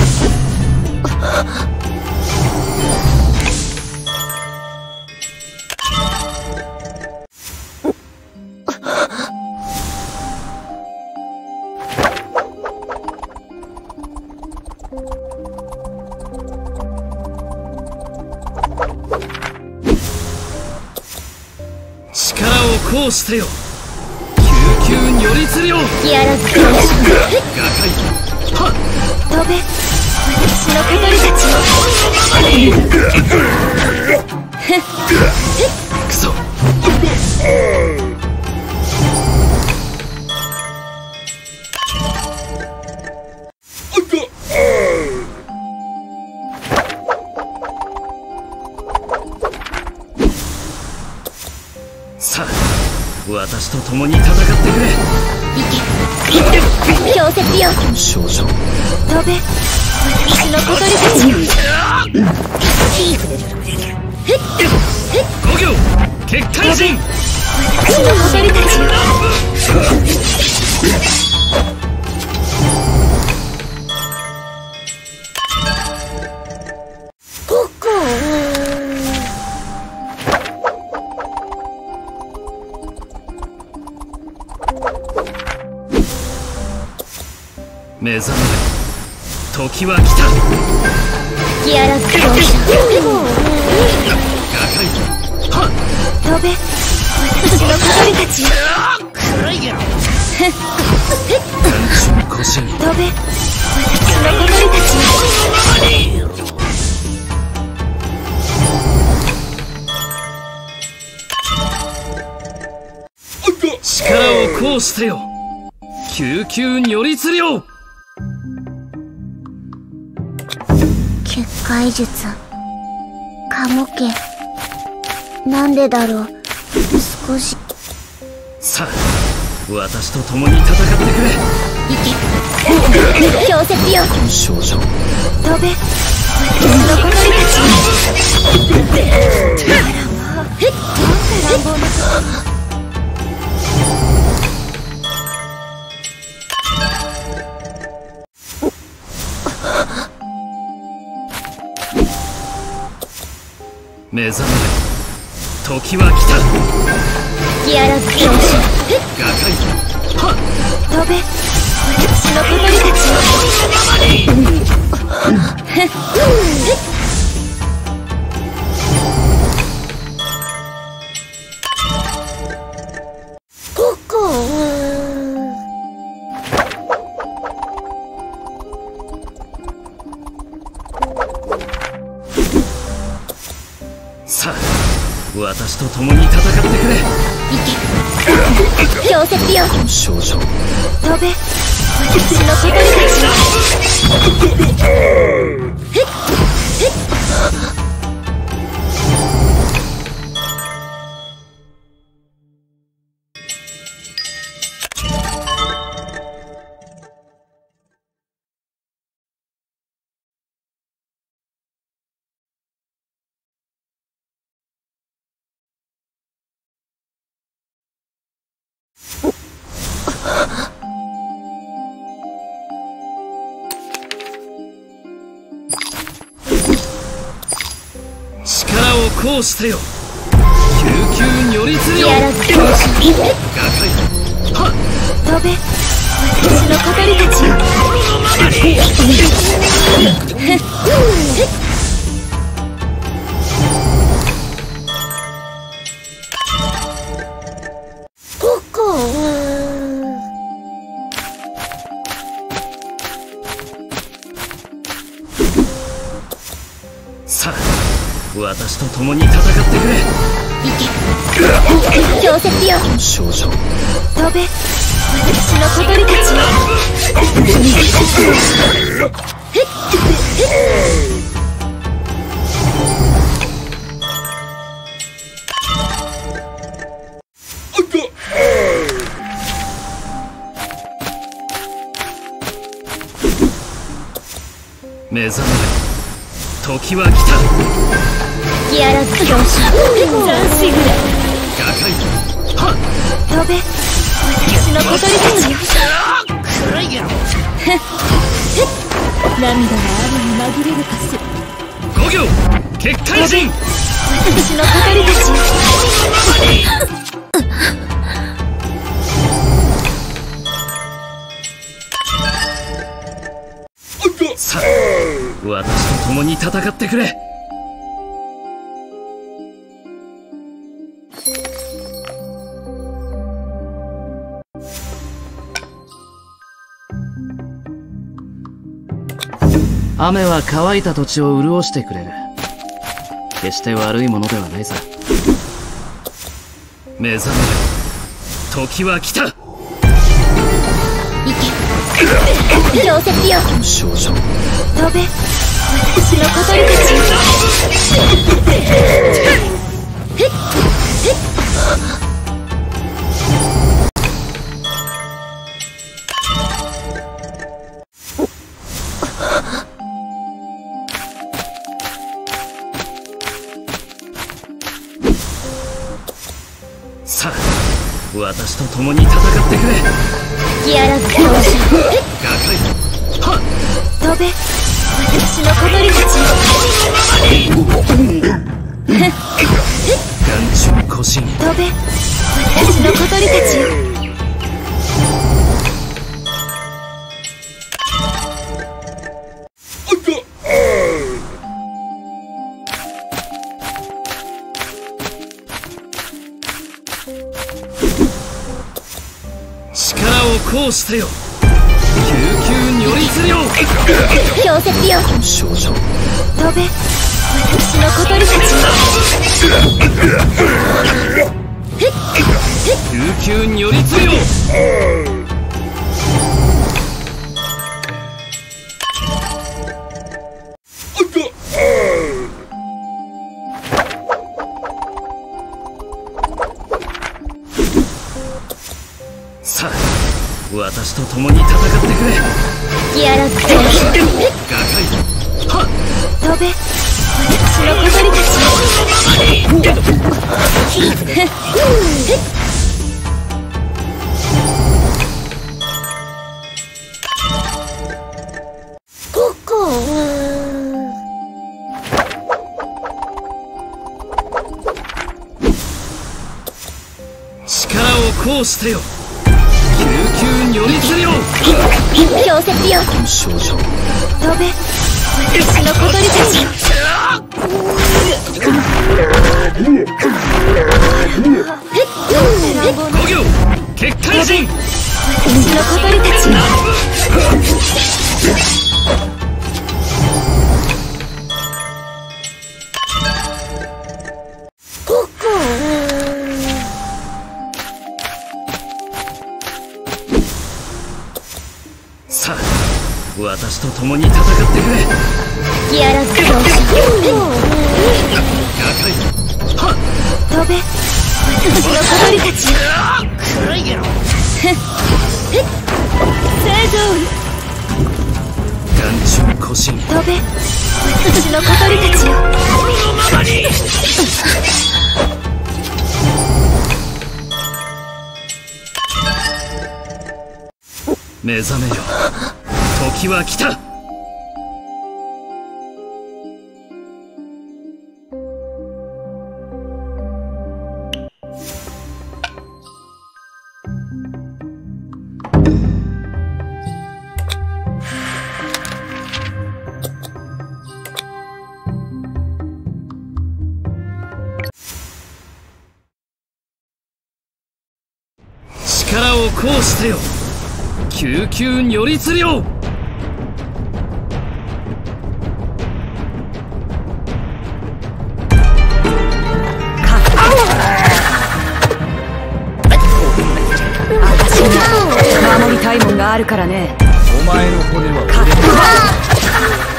[SPEAKER 2] 力を行使せよ。救急に寄りつりよ。
[SPEAKER 1] 吹き荒らす強者
[SPEAKER 2] 瓦解はっ
[SPEAKER 1] 飛べ私の小鳥たちよ。
[SPEAKER 2] クソさあ私と共に戦ってくれ。
[SPEAKER 1] 強敵よ。
[SPEAKER 2] 少女
[SPEAKER 1] 飛べ私の小鳥たちよ。
[SPEAKER 2] 五行結界陣
[SPEAKER 1] 私の小鳥たちよ。
[SPEAKER 2] 目覚める。時は来た。
[SPEAKER 1] 吹き荒らす強者。
[SPEAKER 2] 瓦解。はっ。
[SPEAKER 1] 飛べ。私の小鳥たちよ。
[SPEAKER 4] 暗いやろ。
[SPEAKER 2] 眼中腰に。
[SPEAKER 1] 飛べ。私の小鳥たちよ。
[SPEAKER 2] 力を行してよ。救急如律令。
[SPEAKER 5] 結界術カモ家なんでだろう。少し
[SPEAKER 2] さあ私と共に戦ってくれ。
[SPEAKER 1] 行け。氷雪よ。
[SPEAKER 2] 少女。
[SPEAKER 1] 飛べ。私の小鳥たちよ。なんて乱暴なこと。
[SPEAKER 2] 目覚める。時は来た。
[SPEAKER 1] 吹き荒らす強者。
[SPEAKER 2] 瓦解。はっ。
[SPEAKER 1] 飛べ。私の小鳥たちここ
[SPEAKER 2] さあ私と共に戦ってくれ。
[SPEAKER 1] 行け。氷雪よ。
[SPEAKER 2] 少女。
[SPEAKER 1] 飛べ。私の小鳥たち
[SPEAKER 2] 力を行してよ。救急如律令。
[SPEAKER 1] 吹き荒らす強者。
[SPEAKER 2] 瓦解。はっ。
[SPEAKER 1] 飛べ。私の小鳥たちよ。ここ
[SPEAKER 2] さあ私と共に戦ってくれ。
[SPEAKER 1] 行け。氷雪よ。
[SPEAKER 2] 少女。
[SPEAKER 1] 飛べ。私の小鳥たちよ。
[SPEAKER 2] 目覚める。時は来た。
[SPEAKER 1] 吹き荒らす強者。斬新だ。
[SPEAKER 2] 瓦解。はっ。
[SPEAKER 1] 飛べ。私の小鳥たちよ。
[SPEAKER 4] 暗いやろ。
[SPEAKER 1] 涙が雨に紛れるかしら。
[SPEAKER 2] 五行結界陣。
[SPEAKER 1] 私の小鳥たちよ。
[SPEAKER 2] さあ私と共に戦ってくれ。雨は乾いた土地を潤してくれる。決して悪いものではないさ。目覚める。時は来た。
[SPEAKER 1] 行け。氷雪よ。
[SPEAKER 2] 少女。
[SPEAKER 1] 飛べ。私の小鳥たちよ。
[SPEAKER 2] さあ私と共に戦ってくれ。
[SPEAKER 1] 吹き荒らす強者。
[SPEAKER 2] 瓦解。はっ。
[SPEAKER 1] 飛べ、私の小鳥たちよ。
[SPEAKER 2] 眼中古神。
[SPEAKER 1] 飛べ、私の小鳥たちよ。
[SPEAKER 2] 力を行使せよ。救急如律令。
[SPEAKER 1] 強説よ。
[SPEAKER 2] 少女。
[SPEAKER 1] 飛べ、私の小鳥たちよ。
[SPEAKER 2] 救急如律令。さあ、私と共に戦ってくれ。
[SPEAKER 1] 吹き荒らす強者。
[SPEAKER 2] 瓦解。はっ。
[SPEAKER 1] 飛べ、私の小鳥たちよ。ここ
[SPEAKER 2] 力を行使せよ。救急如律令。
[SPEAKER 1] 強説よ。
[SPEAKER 2] 少女。
[SPEAKER 1] 飛べ、私の小鳥たちよ。
[SPEAKER 2] 五行結界陣。
[SPEAKER 1] 私の小鳥たちよ。ここ
[SPEAKER 2] さあ、私と共に戦ってくれ。
[SPEAKER 1] 吹き荒らす強者。
[SPEAKER 2] 瓦解。はっ。
[SPEAKER 1] 飛べ、私の小鳥たちよ。
[SPEAKER 4] 黒いゲロ。
[SPEAKER 1] 生存。
[SPEAKER 2] 眼中古神。
[SPEAKER 1] 飛べ、私の小鳥たちよ。
[SPEAKER 4] このままに。
[SPEAKER 2] 目覚めよ。時は来た。力を行使せよ。救急如律令。
[SPEAKER 3] 私に守りたいもんがあるからね。
[SPEAKER 2] お前の骨は俺の。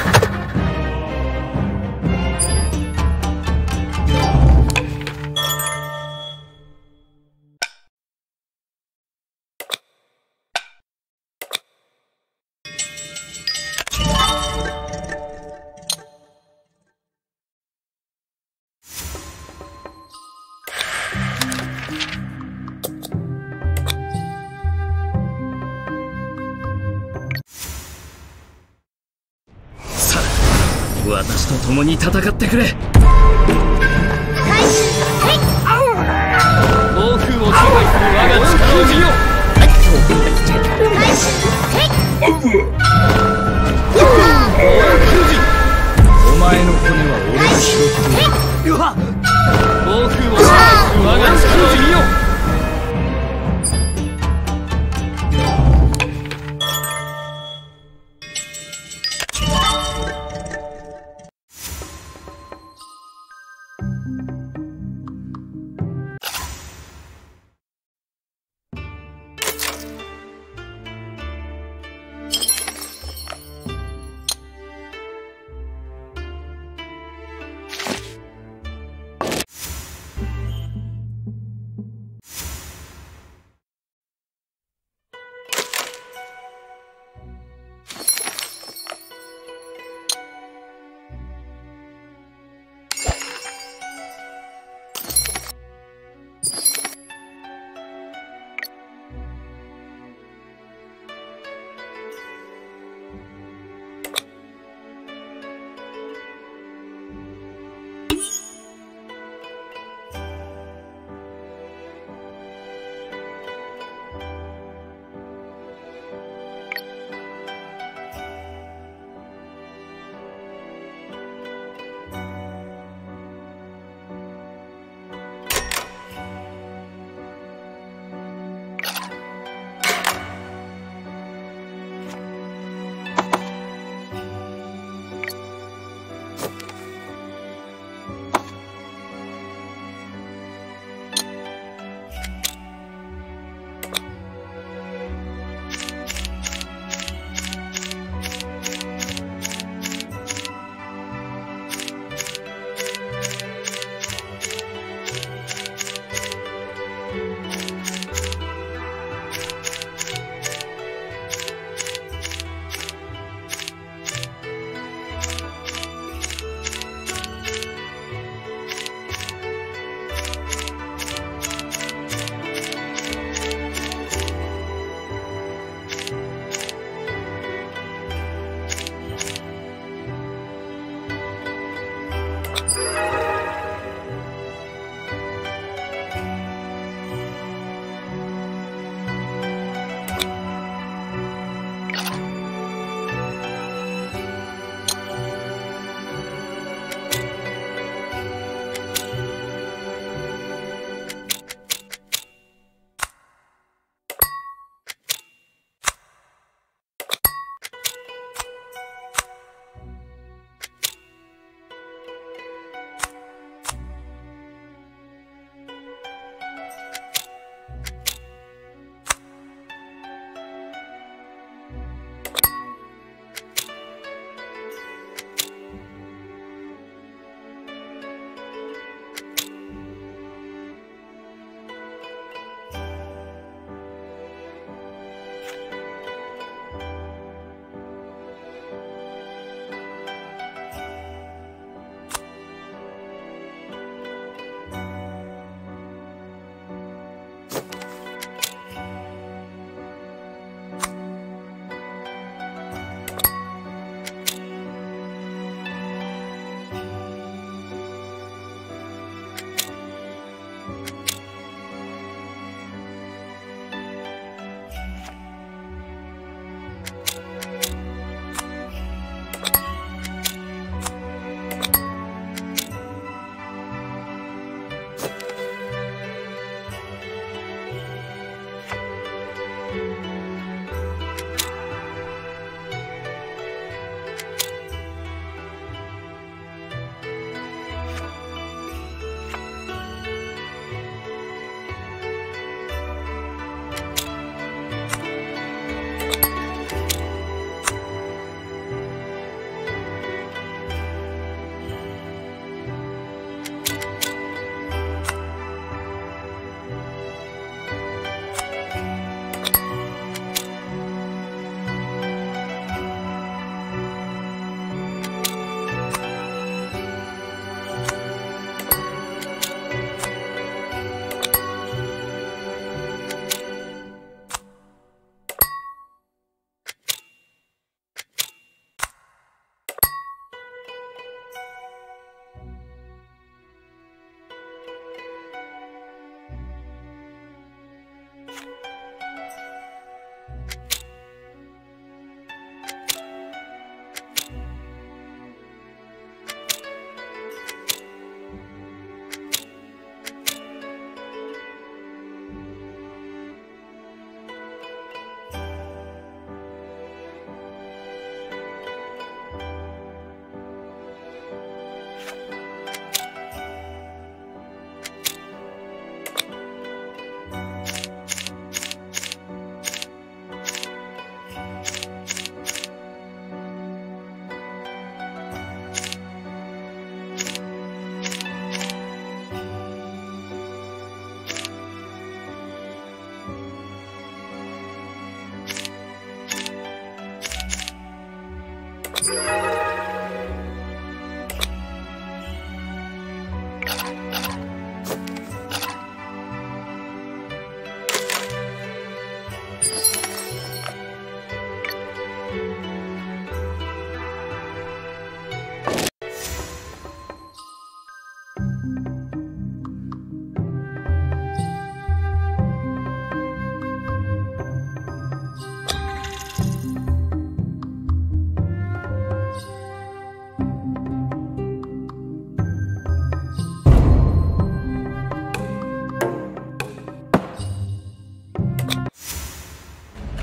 [SPEAKER 2] さあ、私と共に戦ってくれ。
[SPEAKER 4] 暴風を支配する我が力を見よ。
[SPEAKER 2] お前の骨は俺の仕事。
[SPEAKER 4] 暴風を支配する我が力を見よ。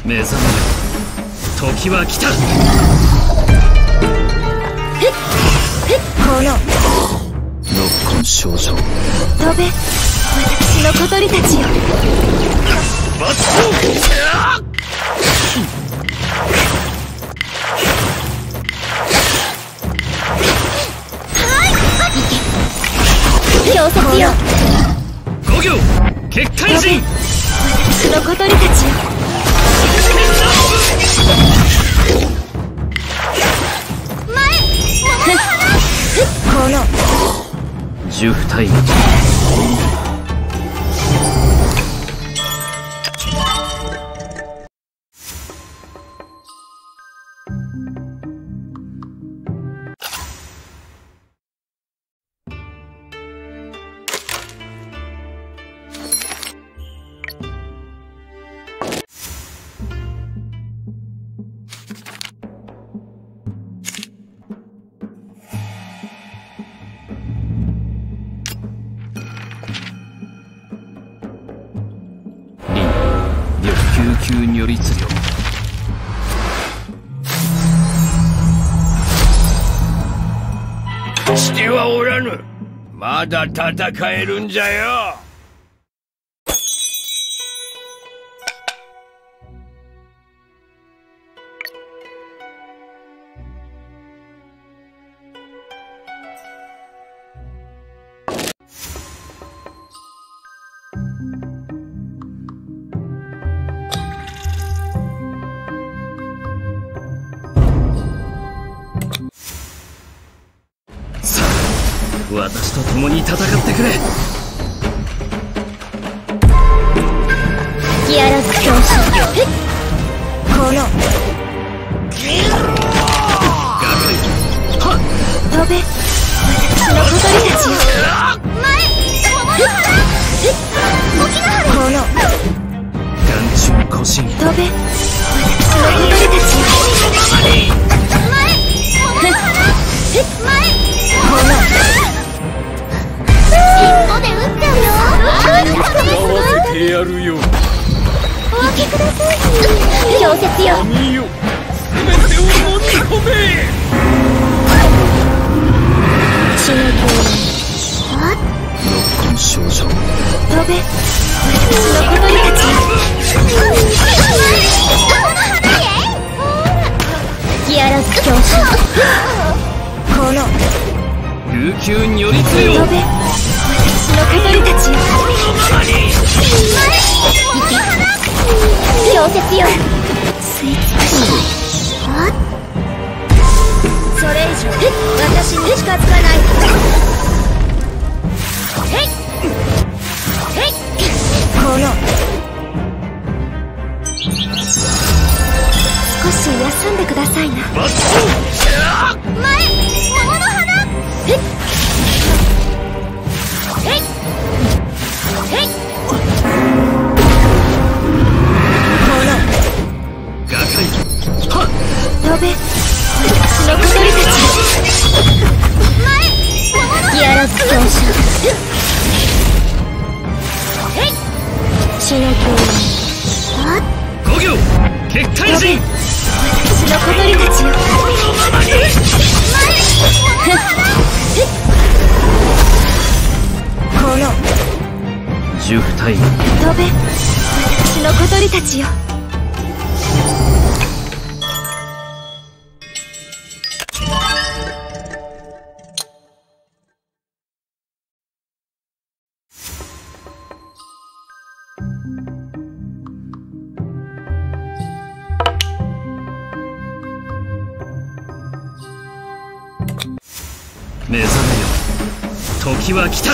[SPEAKER 2] 目覚めよ、時は来た。
[SPEAKER 1] この
[SPEAKER 2] ノッコン少女、
[SPEAKER 1] 飛べ、私の小鳥たちよ。
[SPEAKER 2] バット
[SPEAKER 1] 氷雪よ。
[SPEAKER 2] 五行結界人、
[SPEAKER 1] 私の小鳥たちよ。この
[SPEAKER 2] 呪符タイム。救急如律令。
[SPEAKER 4] してはおらぬ。まだ戦えるんじゃよ。
[SPEAKER 2] 私と共に戦ってくれ。
[SPEAKER 1] 吹き荒らす強襲。この飛べ、私の小鳥たちよ。この
[SPEAKER 2] 眼中古神、
[SPEAKER 1] 飛べ、私の小鳥たちよ。この尻尾で撃っちゃうよ。
[SPEAKER 4] 合わせてやるよ。
[SPEAKER 1] お開けください。氷雪よ。
[SPEAKER 4] 鬼よ、全てを飲み込め。
[SPEAKER 1] 血の氷。
[SPEAKER 2] ノッコン少女、
[SPEAKER 1] 飛べ、私の小鳥たちよ。吹き荒らす強襲。この
[SPEAKER 2] 琉球如律令。
[SPEAKER 1] 飛べ、私の小鳥たちよ。氷雪よ。吸い尽くし。それ以上私に近づかない。へいへい。この少し休んでくださいな。
[SPEAKER 2] バット
[SPEAKER 1] 前、桃の花。へっへいへい。この
[SPEAKER 2] 画界、はっ
[SPEAKER 1] 飛べ、私の小鳥たちよ。吹き荒らす強襲。へい血の氷。
[SPEAKER 2] 五行結界人、
[SPEAKER 1] 私の小鳥たちよ。この
[SPEAKER 2] 呪符タイム。
[SPEAKER 1] 飛べ、私の小鳥たちよ。
[SPEAKER 2] 目覚めよ、時は来た。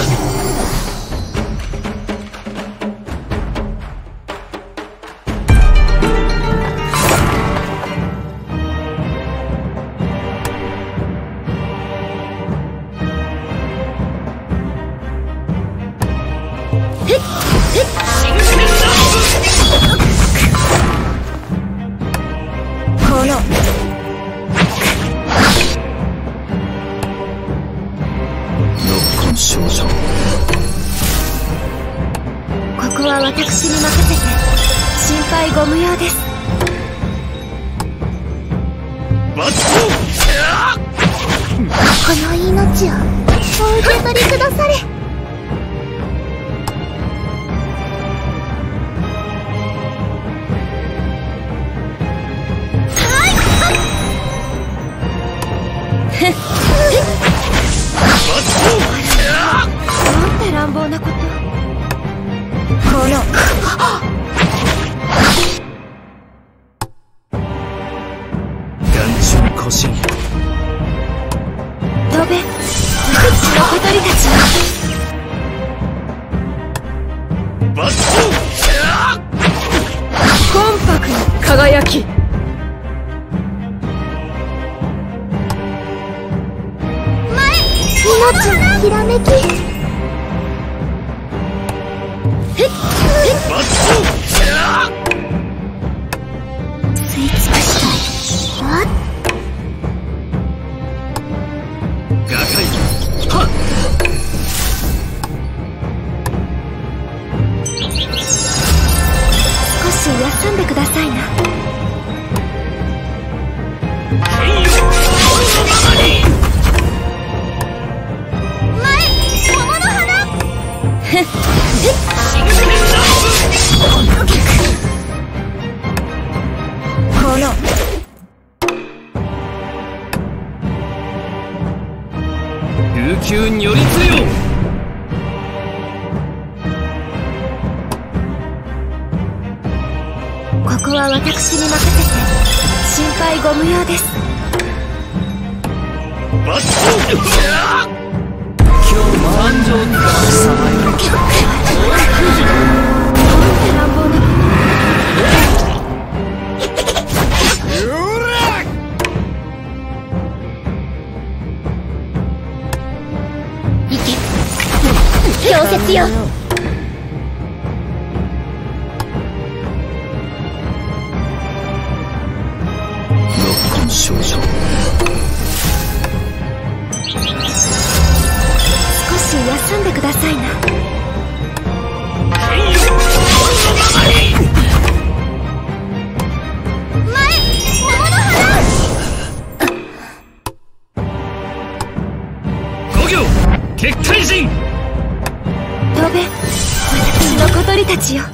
[SPEAKER 1] この
[SPEAKER 2] 少女、
[SPEAKER 1] ここは私に任せて心配ご無用です。 この命をお受け取りくだされ。なんて乱暴なこと。この
[SPEAKER 2] 眼中古神
[SPEAKER 1] 飛べ、私の小鳥たちよ。
[SPEAKER 3] 魂魄の輝き。
[SPEAKER 1] 命のひらめき。吸い尽くしたい。あっ、
[SPEAKER 2] 瓦解。はっ。
[SPEAKER 1] 少し休んでくださいな。この
[SPEAKER 2] 琉球如立よ。
[SPEAKER 1] ここは私に任せて心配ご無用です。
[SPEAKER 2] 今日も安城さまより
[SPEAKER 1] なんて乱暴なこと。行け、氷雪よ。
[SPEAKER 2] 六根少女。
[SPEAKER 1] 少し休んでくださいな。
[SPEAKER 2] 五行結界人。
[SPEAKER 1] 飛べ、私の小鳥たちよ。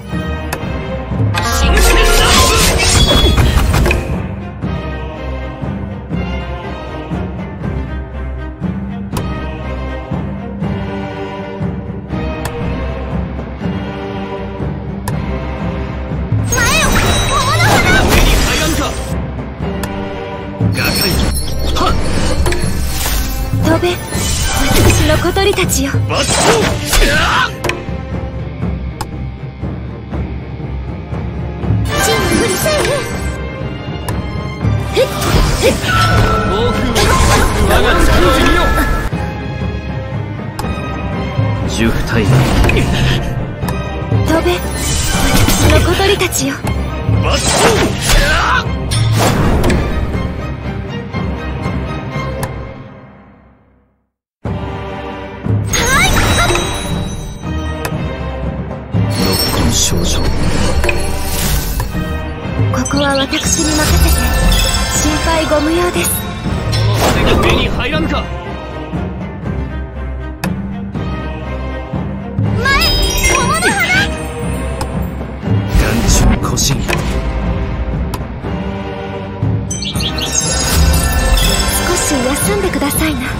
[SPEAKER 1] 飛べ、私の小鳥たちよ。チームフリセーフ。
[SPEAKER 2] 暴風を我が力を見よ。十体
[SPEAKER 1] 飛べ、私の小鳥たちよ。
[SPEAKER 2] 少女。
[SPEAKER 1] ここは私に任せて心配ご無用です。
[SPEAKER 2] この手が目に入らぬか。
[SPEAKER 1] 前、桃の花。
[SPEAKER 2] 眼中古神。
[SPEAKER 1] 少し休んでくださいな。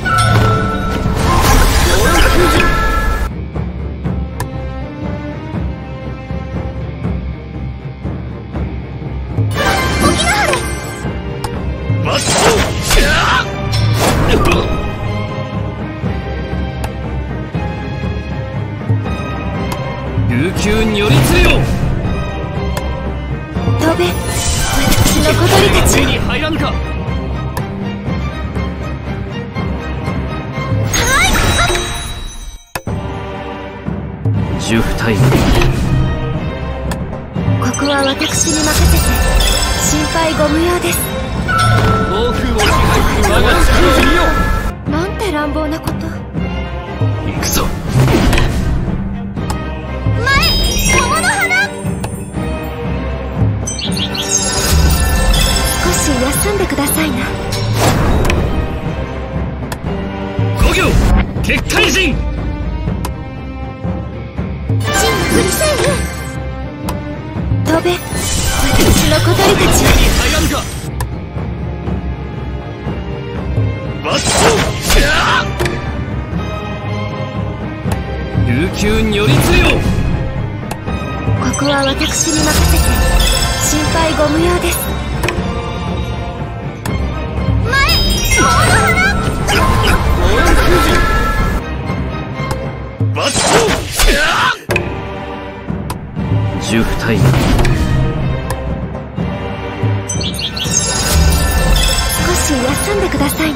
[SPEAKER 2] 琉球如立よ。
[SPEAKER 1] 飛べ、私の小鳥たち。
[SPEAKER 2] 目に入らぬか。十体
[SPEAKER 1] ここは私に任せて心配ご無用です。
[SPEAKER 2] 暴風を支配する我が力を見よ。
[SPEAKER 1] なんて乱暴なこと。
[SPEAKER 2] 行くぞ。
[SPEAKER 1] 前、桃の花。少し休んでくださいな。
[SPEAKER 2] 結界人。
[SPEAKER 1] 飛べ、私の小鳥たちよ。
[SPEAKER 2] 入らんか。バッ琉球如律令。
[SPEAKER 1] ここは私に任せて心配ご無用です。前、桃の花。
[SPEAKER 2] バッ十体
[SPEAKER 1] 少し休んでくださいな。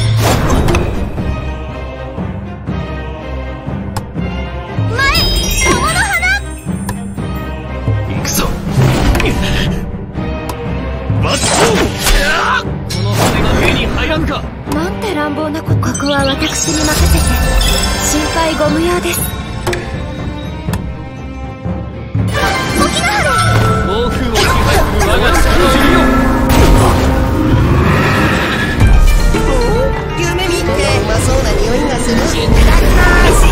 [SPEAKER 1] 前、桃の花。
[SPEAKER 2] 行くぞ。バッこの羽が目に入らんか。
[SPEAKER 1] なんて乱暴なこと。ここは私に任せて心配ご無用です。
[SPEAKER 2] 暴風を支配する我が力を見よ。
[SPEAKER 3] 夢見てうまそうな匂いがする。いただきます。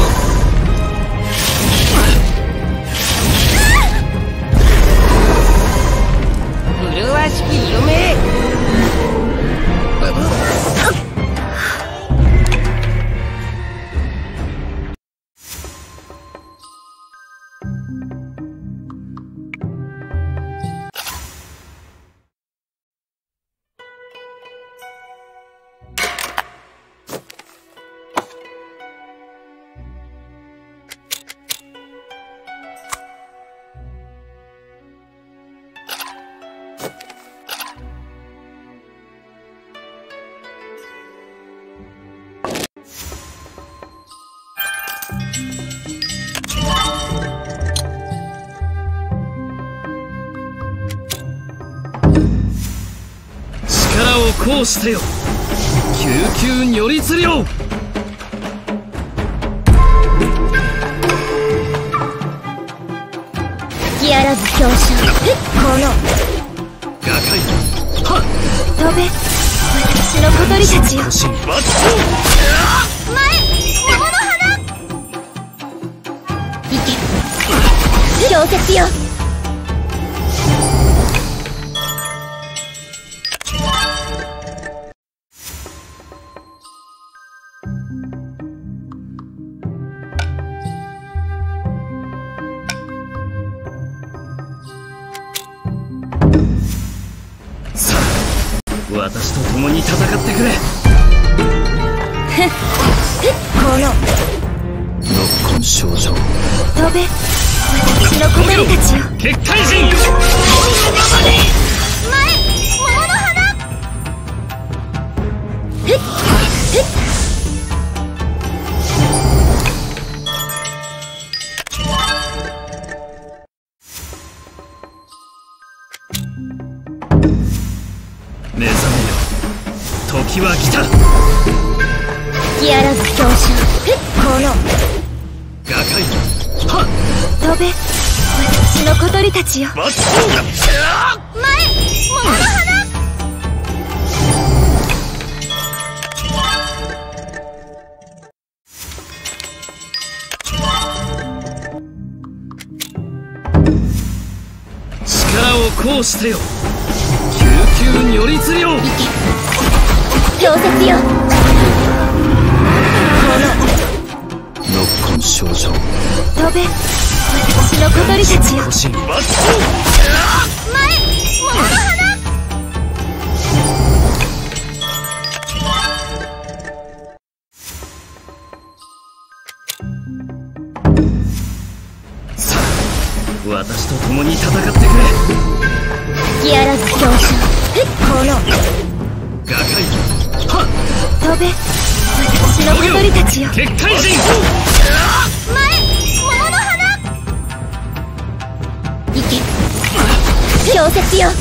[SPEAKER 3] 麗しき夢。
[SPEAKER 2] 力を行使せよ。救急如律令。
[SPEAKER 1] 吹き荒らず強者。この
[SPEAKER 2] 瓦解。はっ
[SPEAKER 1] 飛べ、私の小鳥たちよ。
[SPEAKER 2] バッ
[SPEAKER 1] 前、桃の花。行け、氷雪よ。
[SPEAKER 2] 私と共に戦ってくれ。
[SPEAKER 1] この
[SPEAKER 2] 六根少女。
[SPEAKER 1] 飛べ、私の小鳥たちよ。
[SPEAKER 2] 結界人。
[SPEAKER 1] 前、桃の花。ふっふっ
[SPEAKER 2] 目覚めよ、時は来た。
[SPEAKER 1] 吹き荒らず強者。この
[SPEAKER 2] 瓦解。はっ
[SPEAKER 1] 飛べ、私の小鳥たちよ。
[SPEAKER 2] バッ
[SPEAKER 1] 前、桃の花。
[SPEAKER 2] 力を行使せよ。救急如律令。
[SPEAKER 1] 氷雪よ。
[SPEAKER 2] 六根少女。
[SPEAKER 1] 飛べ、私の小鳥たちよ。
[SPEAKER 2] 腰にバッ
[SPEAKER 1] 前、桃の花。
[SPEAKER 2] さあ、私と共に戦ってくれ。
[SPEAKER 1] 吹き荒らず強者。この
[SPEAKER 2] 瓦解。はっ
[SPEAKER 1] 飛べ、私の小鳥たちよ。
[SPEAKER 2] 結界人。
[SPEAKER 1] 前、桃の花。行け、氷雪よ。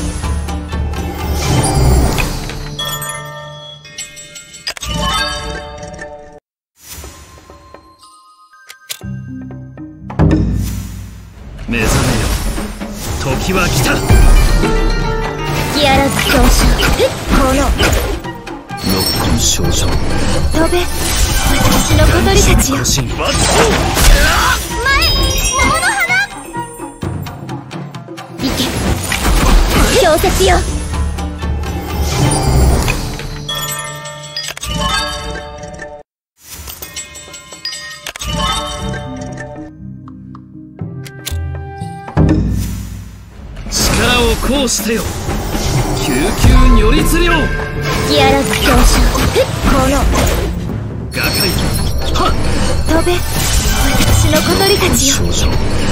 [SPEAKER 2] 目覚めよ、時は来た。
[SPEAKER 1] 吹き荒らず強者。この
[SPEAKER 2] 六根少女。
[SPEAKER 1] 飛べ、 私の小鳥たちよ。
[SPEAKER 2] 前、
[SPEAKER 5] 桃の花。
[SPEAKER 1] 行け。氷雪よ。
[SPEAKER 2] 力を行使せよ。救急如律令。
[SPEAKER 1] 隙あらず強襲。この
[SPEAKER 2] 瓦解。はっ。
[SPEAKER 1] 飛べ。私の小鳥たちよ。
[SPEAKER 2] 少女。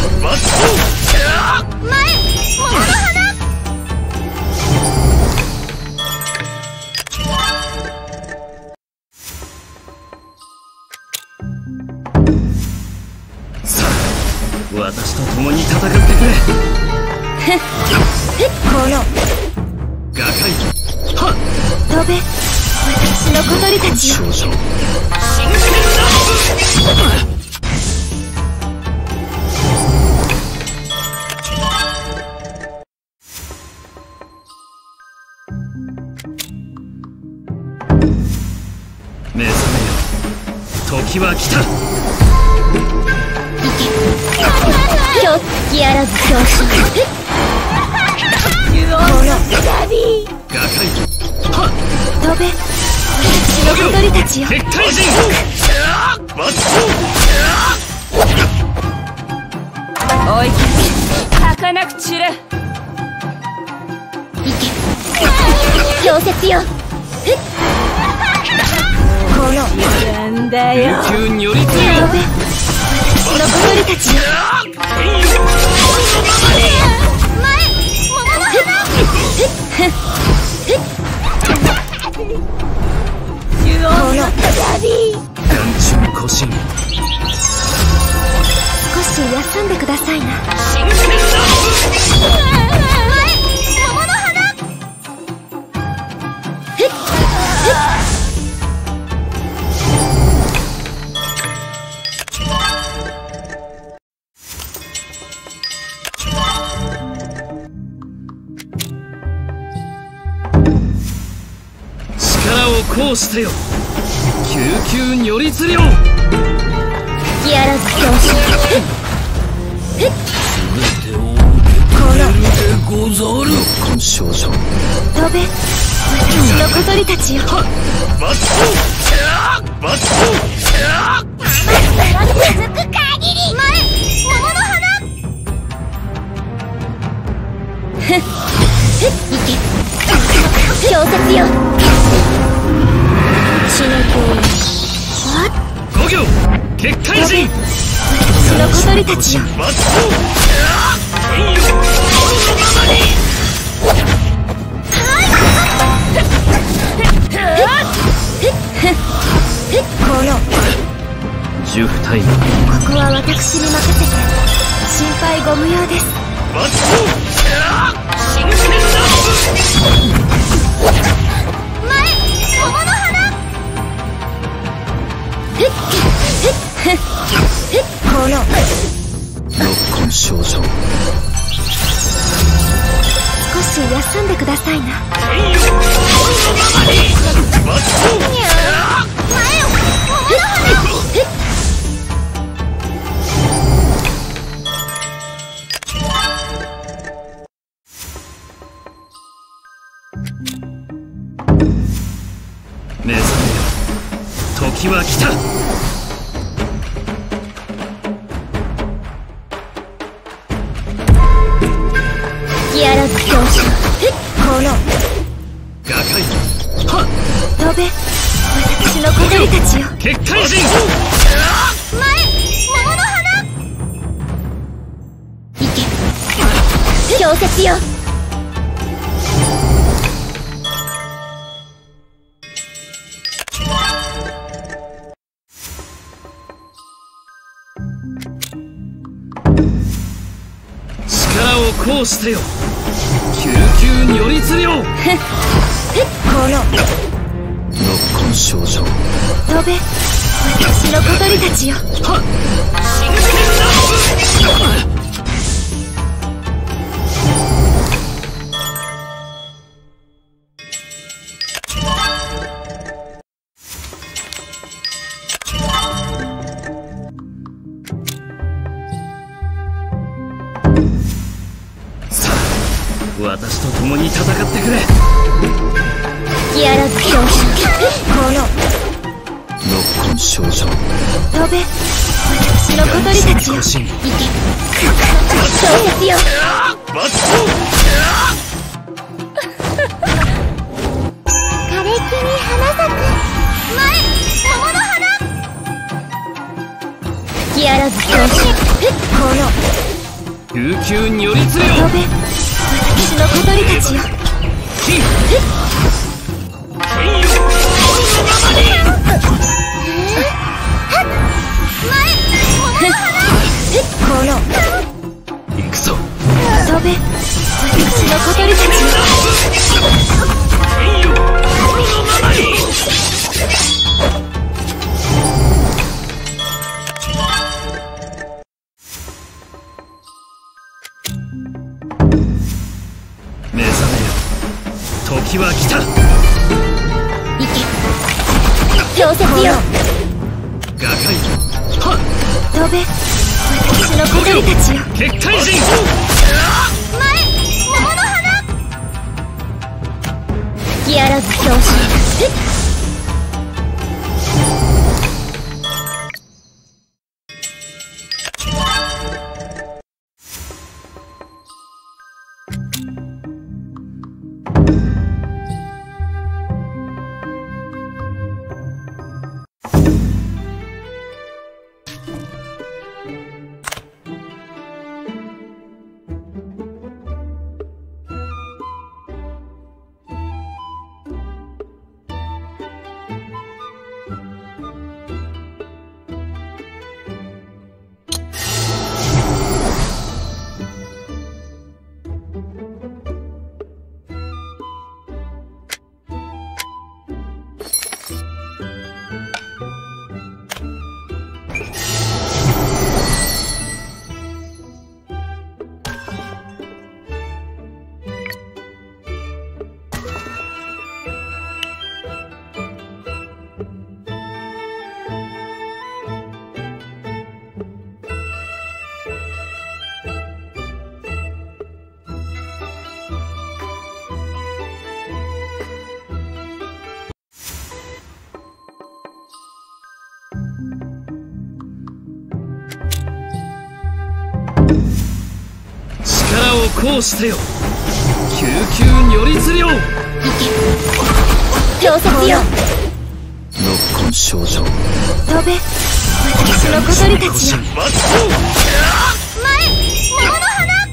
[SPEAKER 5] 前、桃の花。
[SPEAKER 2] さあ、私と共に戦ってくれ。
[SPEAKER 1] この
[SPEAKER 2] 瓦解。はっ。
[SPEAKER 1] 飛べ。私の小鳥たちよ。
[SPEAKER 2] 少女。目覚めよ。時は来た。
[SPEAKER 1] 今日隙あらず強襲。この
[SPEAKER 2] 瓦解。はっ。
[SPEAKER 1] 飛べ。私の小鳥たちよ。
[SPEAKER 2] 結界人。
[SPEAKER 3] おい儚く散れ。
[SPEAKER 1] 氷雪よ。この
[SPEAKER 3] なんだよ。
[SPEAKER 2] 救急如律令。
[SPEAKER 1] 飛べ。私の小鳥たちよ。この
[SPEAKER 2] 眼中古神。
[SPEAKER 1] 少し休んでくださいな。
[SPEAKER 2] 力を行使せよ。救急如律令。
[SPEAKER 1] 隙あらず強襲。この
[SPEAKER 2] ござる。少女。
[SPEAKER 1] 飛べ。私の小鳥たちよ。
[SPEAKER 2] はっ。
[SPEAKER 5] 続く限り。前、桃の花。
[SPEAKER 1] 行け。氷雪よ。血の剣。
[SPEAKER 2] 五行結界人。
[SPEAKER 1] 私の小鳥たちよ。この
[SPEAKER 2] 主婦タイム。
[SPEAKER 1] ここは私に任せて。心配ご無用です。
[SPEAKER 5] 前、桃の花。
[SPEAKER 1] この
[SPEAKER 2] 六根少女。
[SPEAKER 1] 少し休んでくださいな。
[SPEAKER 2] 目覚めよ。時は来た。
[SPEAKER 1] 隙あらず強襲。この
[SPEAKER 2] 瓦解。はっ。
[SPEAKER 1] 飛べ。私の小鳥たちよ。
[SPEAKER 2] 結界人。
[SPEAKER 5] 前、桃の花。
[SPEAKER 1] 行け。氷雪よ。
[SPEAKER 2] 力を行使せよ。救急如律令。
[SPEAKER 1] この
[SPEAKER 2] 六根少女。
[SPEAKER 1] 飛べ。私の小鳥たちよ。
[SPEAKER 2] はっ。 私と共に戦ってくれ。
[SPEAKER 1] 隙あらず強者。この
[SPEAKER 2] ノッコン少女、
[SPEAKER 1] 飛べ、私の小鳥たちよ。行け、小説よ。枯れ木に花咲く。前、桃の花。隙あらず強者。この
[SPEAKER 2] 悠久如律令。
[SPEAKER 1] 飛べ、私の小鳥たちよ。
[SPEAKER 2] 金
[SPEAKER 1] この
[SPEAKER 2] 行くぞ。
[SPEAKER 1] 飛べ、私の小鳥たちよ。
[SPEAKER 2] 目覚めよ、時は来た。
[SPEAKER 1] 行け、強説よ。
[SPEAKER 2] 瓦解。はっ、
[SPEAKER 1] 飛べ、私の小鳥たちよ。
[SPEAKER 2] 結界人。
[SPEAKER 1] 前、桃の花。隙あらず強者。
[SPEAKER 2] 力を行使せよ、救急如律令。
[SPEAKER 1] 行け、強説よ。
[SPEAKER 2] ノッコン少女、
[SPEAKER 1] 飛べ、私の小鳥たちよ。前、桃の花。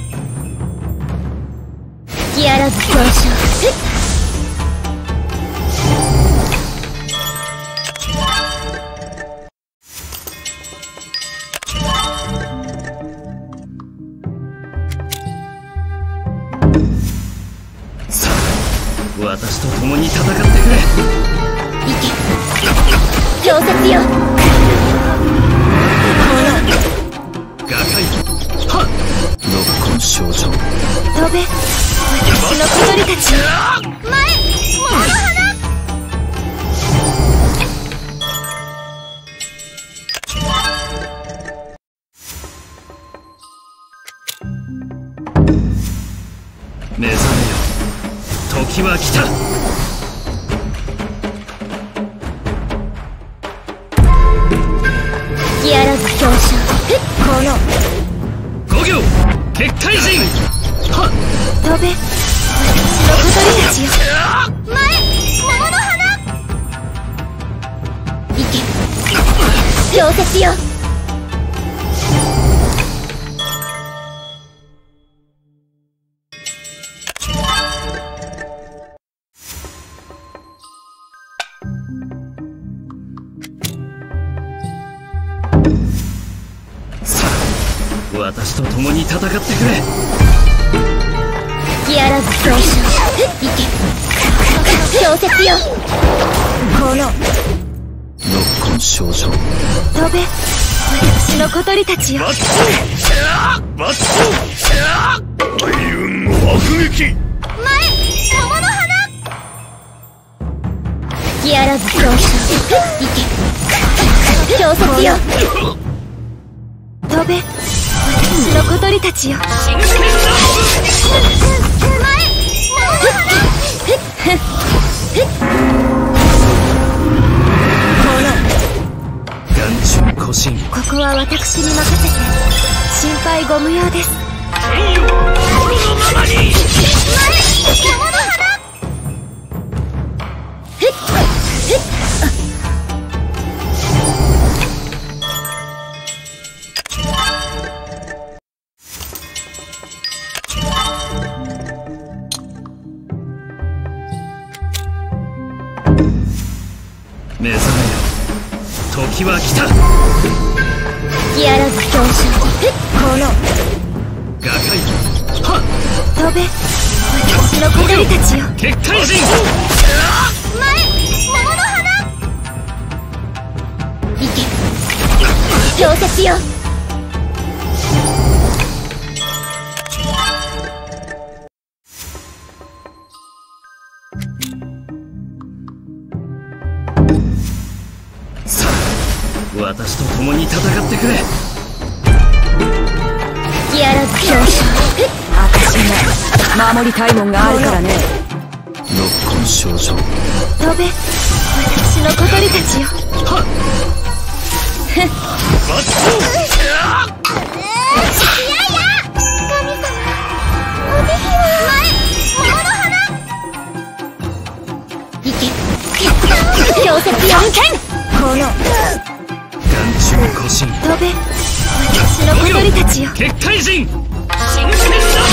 [SPEAKER 1] 隙あらず強者。
[SPEAKER 2] さあ、私と共に戦ってくれ。
[SPEAKER 1] 行け、強説よ。
[SPEAKER 2] 瓦解。はっ、ノッコン少女、
[SPEAKER 1] 飛べ、私の小鳥たちよ。前、桃の花。
[SPEAKER 2] 目覚めよ、時は来た。
[SPEAKER 1] 隙あらず強者。この
[SPEAKER 2] 五行結界人。はっ、
[SPEAKER 1] 飛べ、私の小鳥たちよ。前、桃の花。行け、強説よ。
[SPEAKER 2] さあ、私と共に戦ってくれ。
[SPEAKER 1] 隙あらず強者。行け、強説よ。この
[SPEAKER 2] ノッコン少女、
[SPEAKER 1] 飛べ、私の小鳥たちよ。
[SPEAKER 4] 大運の爆撃。
[SPEAKER 1] 前、桃の花。隙あらず強者。行け、強説よ。飛べ、私の小鳥たちよ。前、
[SPEAKER 2] 眼中孤身。
[SPEAKER 1] ここは私に任せて心配ご無用です。
[SPEAKER 4] 天よ、心のままに。
[SPEAKER 2] 目覚めよ、時は来た。
[SPEAKER 1] 隙あらず強者この
[SPEAKER 2] 瓦解。はっ、
[SPEAKER 1] 飛べ私の小鳥たちよ。
[SPEAKER 2] 結界人。
[SPEAKER 5] 前桃の花。
[SPEAKER 1] 行け氷雪よ。
[SPEAKER 2] さあ、私と共に戦ってくれ。
[SPEAKER 1] 隙あらず強者
[SPEAKER 3] 私も守りたいもんがあるからね。
[SPEAKER 2] ノッコン少女。
[SPEAKER 1] 飛べ私の小鳥たちよ。
[SPEAKER 2] はっ、バット。
[SPEAKER 5] いやいや神様お慈悲は前桃の花。
[SPEAKER 1] 行け氷雪よ。この
[SPEAKER 2] 眼中孤身。
[SPEAKER 1] 飛べ私の小鳥たちよ。
[SPEAKER 2] 結界人。
[SPEAKER 4] 真剣な。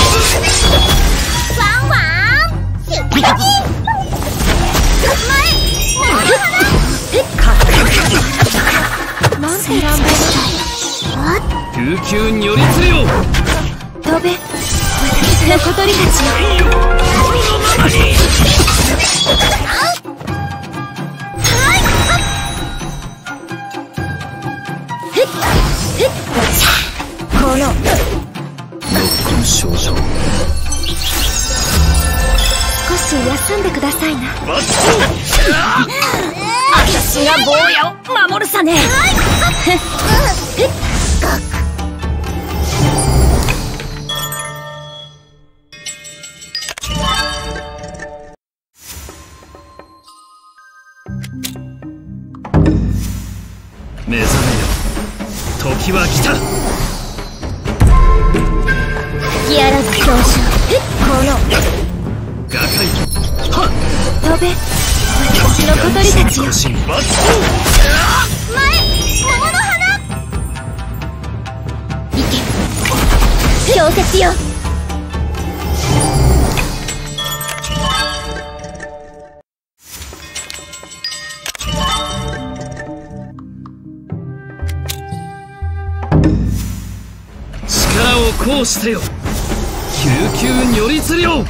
[SPEAKER 5] ワンワン出撃。前桃の花。
[SPEAKER 1] なんて乱暴だ。
[SPEAKER 2] 救急に寄りつれよ。
[SPEAKER 1] 飛べ私の小鳥たちよ。
[SPEAKER 4] 天よ、心のままに。
[SPEAKER 1] この
[SPEAKER 2] ノッコン少女。
[SPEAKER 1] 少し休んでくださいな。
[SPEAKER 4] バット。
[SPEAKER 3] 私が坊やを守るさね。
[SPEAKER 2] 目覚めよ、時は来た。
[SPEAKER 1] 隙あらず強者この
[SPEAKER 2] 瓦解。はっ、
[SPEAKER 1] 飛べ私の小鳥たちよ。
[SPEAKER 2] 孤身。
[SPEAKER 4] バット。
[SPEAKER 5] 前桃の花。
[SPEAKER 1] 行け氷雪よ。
[SPEAKER 2] 力を行使せよ、救急に寄りつれよ。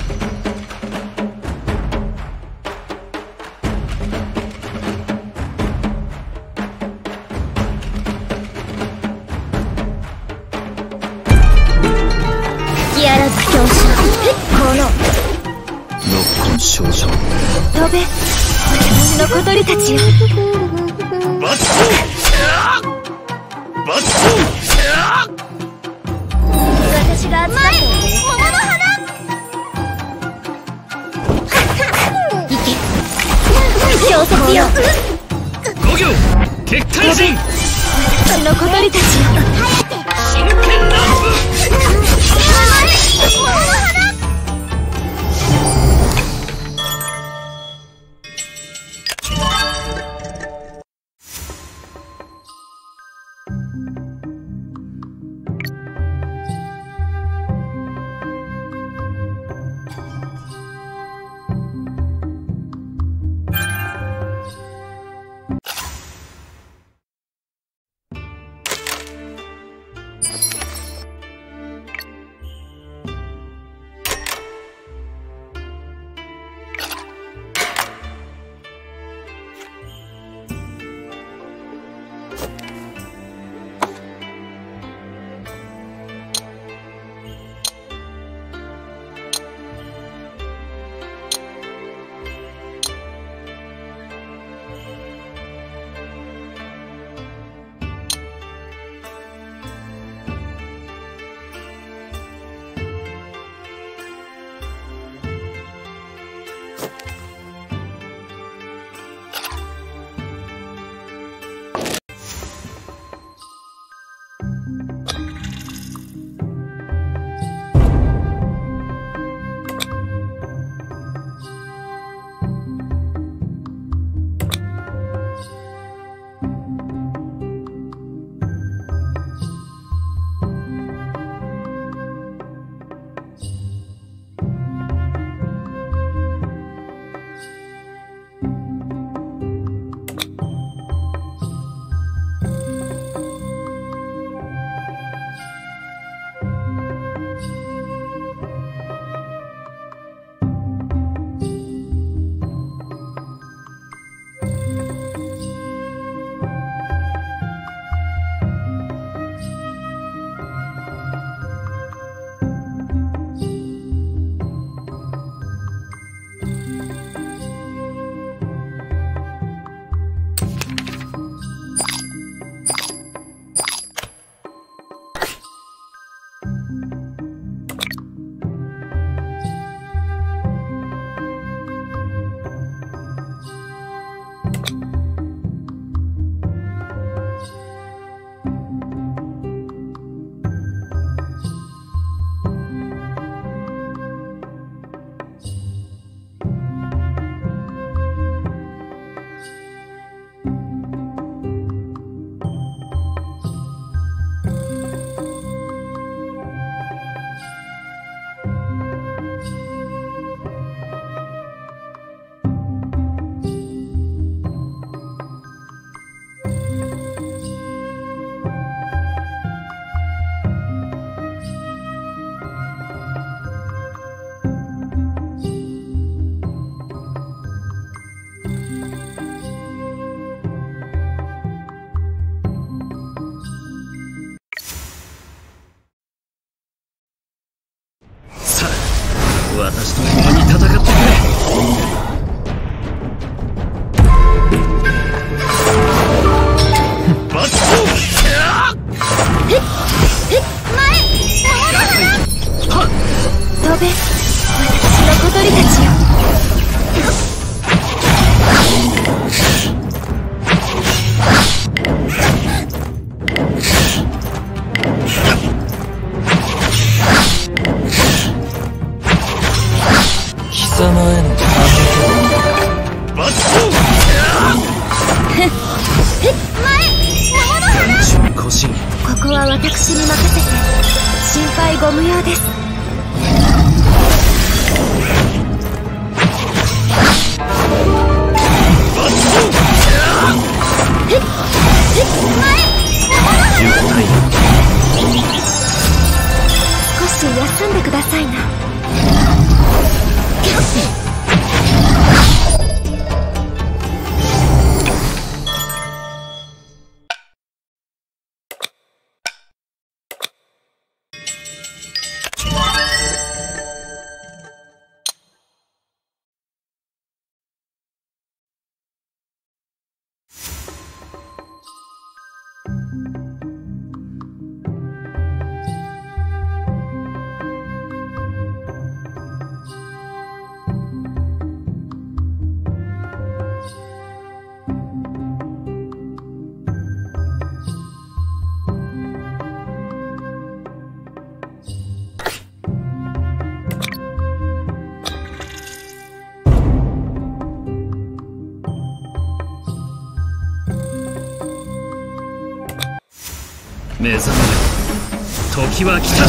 [SPEAKER 1] 隙あらず強者この
[SPEAKER 2] ノッコン少女。
[SPEAKER 1] 飛べ私の小鳥たちよ。
[SPEAKER 4] バット。バット。
[SPEAKER 1] 私が集まって
[SPEAKER 5] 桃の花。
[SPEAKER 1] 行け氷雪よ。
[SPEAKER 2] 五行結界人。
[SPEAKER 1] 私の小鳥たちよ。
[SPEAKER 4] 真剣な。
[SPEAKER 5] 桃の花。
[SPEAKER 2] 私と共に戦ってくれ。バット
[SPEAKER 1] えっえっ前はっ飛べ、私の小鳥たちよ。
[SPEAKER 2] 貴様へのバット
[SPEAKER 1] えっ前
[SPEAKER 2] こ
[SPEAKER 1] ここは私に任せて心配ご無用です。えっえっ前少し休んでくださいな。
[SPEAKER 2] 目覚めよ、時は来た。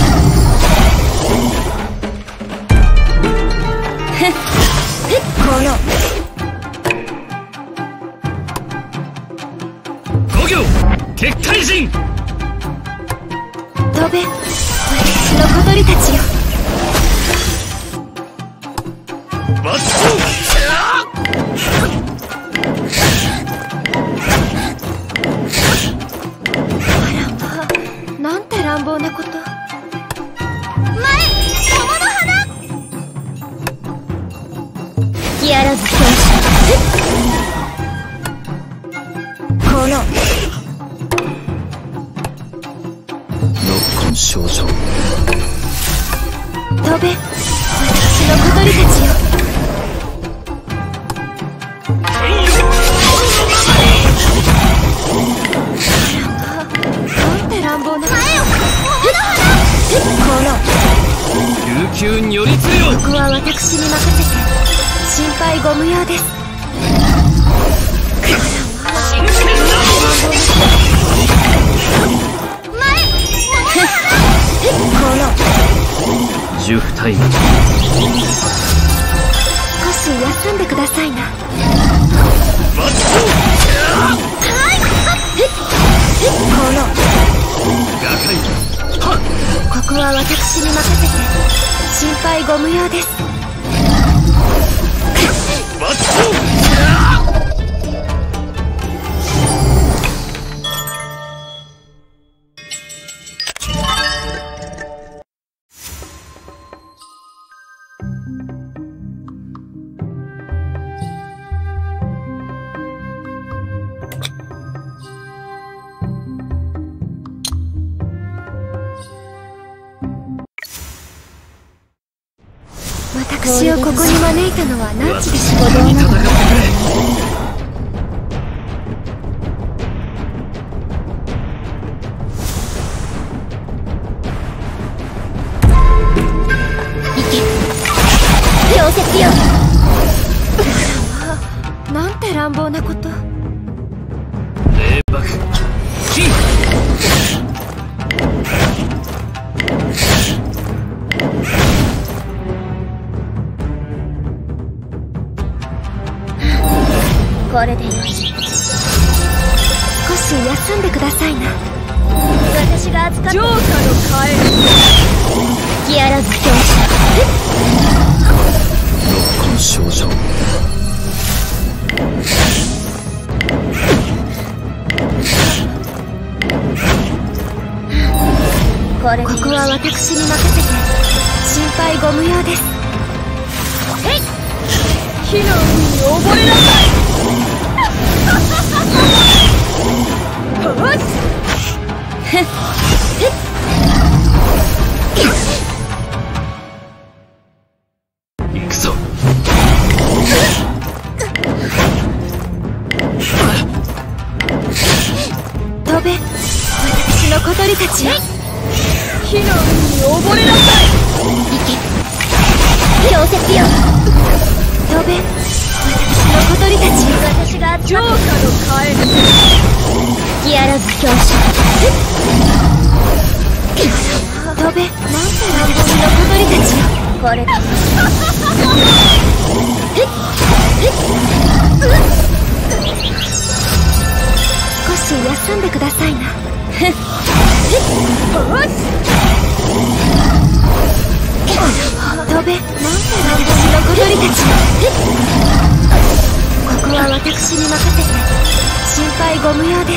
[SPEAKER 1] この
[SPEAKER 2] 五行結界陣。
[SPEAKER 1] 飛べ、私の小鳥たちよ。
[SPEAKER 2] バッ
[SPEAKER 1] なんて乱暴なこと。前、桃の花。隙あらず強者。この
[SPEAKER 2] 六根少女。
[SPEAKER 1] 飛べ、私の小鳥たちよ。なんて乱暴な。
[SPEAKER 2] 琉球に寄りつよ。
[SPEAKER 1] ここは私に任せて心配ご無用です。
[SPEAKER 2] 十二体
[SPEAKER 1] 少し休んでくださいな。ここは私に任せて心配ご無用です。私をここに招いたのは何時でしょう。
[SPEAKER 2] 戦ってくれ。
[SPEAKER 1] 溶接よ。なんて乱暴なこと。
[SPEAKER 2] 霊爆金。
[SPEAKER 1] これでよし。少し休んでくださいな。私が預かって。
[SPEAKER 3] 浄化のカエル。
[SPEAKER 1] 隙あらず強
[SPEAKER 2] 六根少女。
[SPEAKER 1] これここは私に任せて心配ご無用です。
[SPEAKER 3] 火の海に溺れなさい。よし
[SPEAKER 2] 行くぞ。
[SPEAKER 1] 飛べ、私の小鳥たちよ。
[SPEAKER 3] 火の海に溺れなさい。
[SPEAKER 1] 氷雪よ。飛べ、私の小鳥たちよ。私が
[SPEAKER 3] 浄化のカエル。
[SPEAKER 1] 隙あらず強者。飛べ、なんて乱暴の小鳥たちよ。これだ。少し休んでくださいな。飛べ、なんて乱暴の小鳥たちよ。ここは私に任せて心配ご無用です。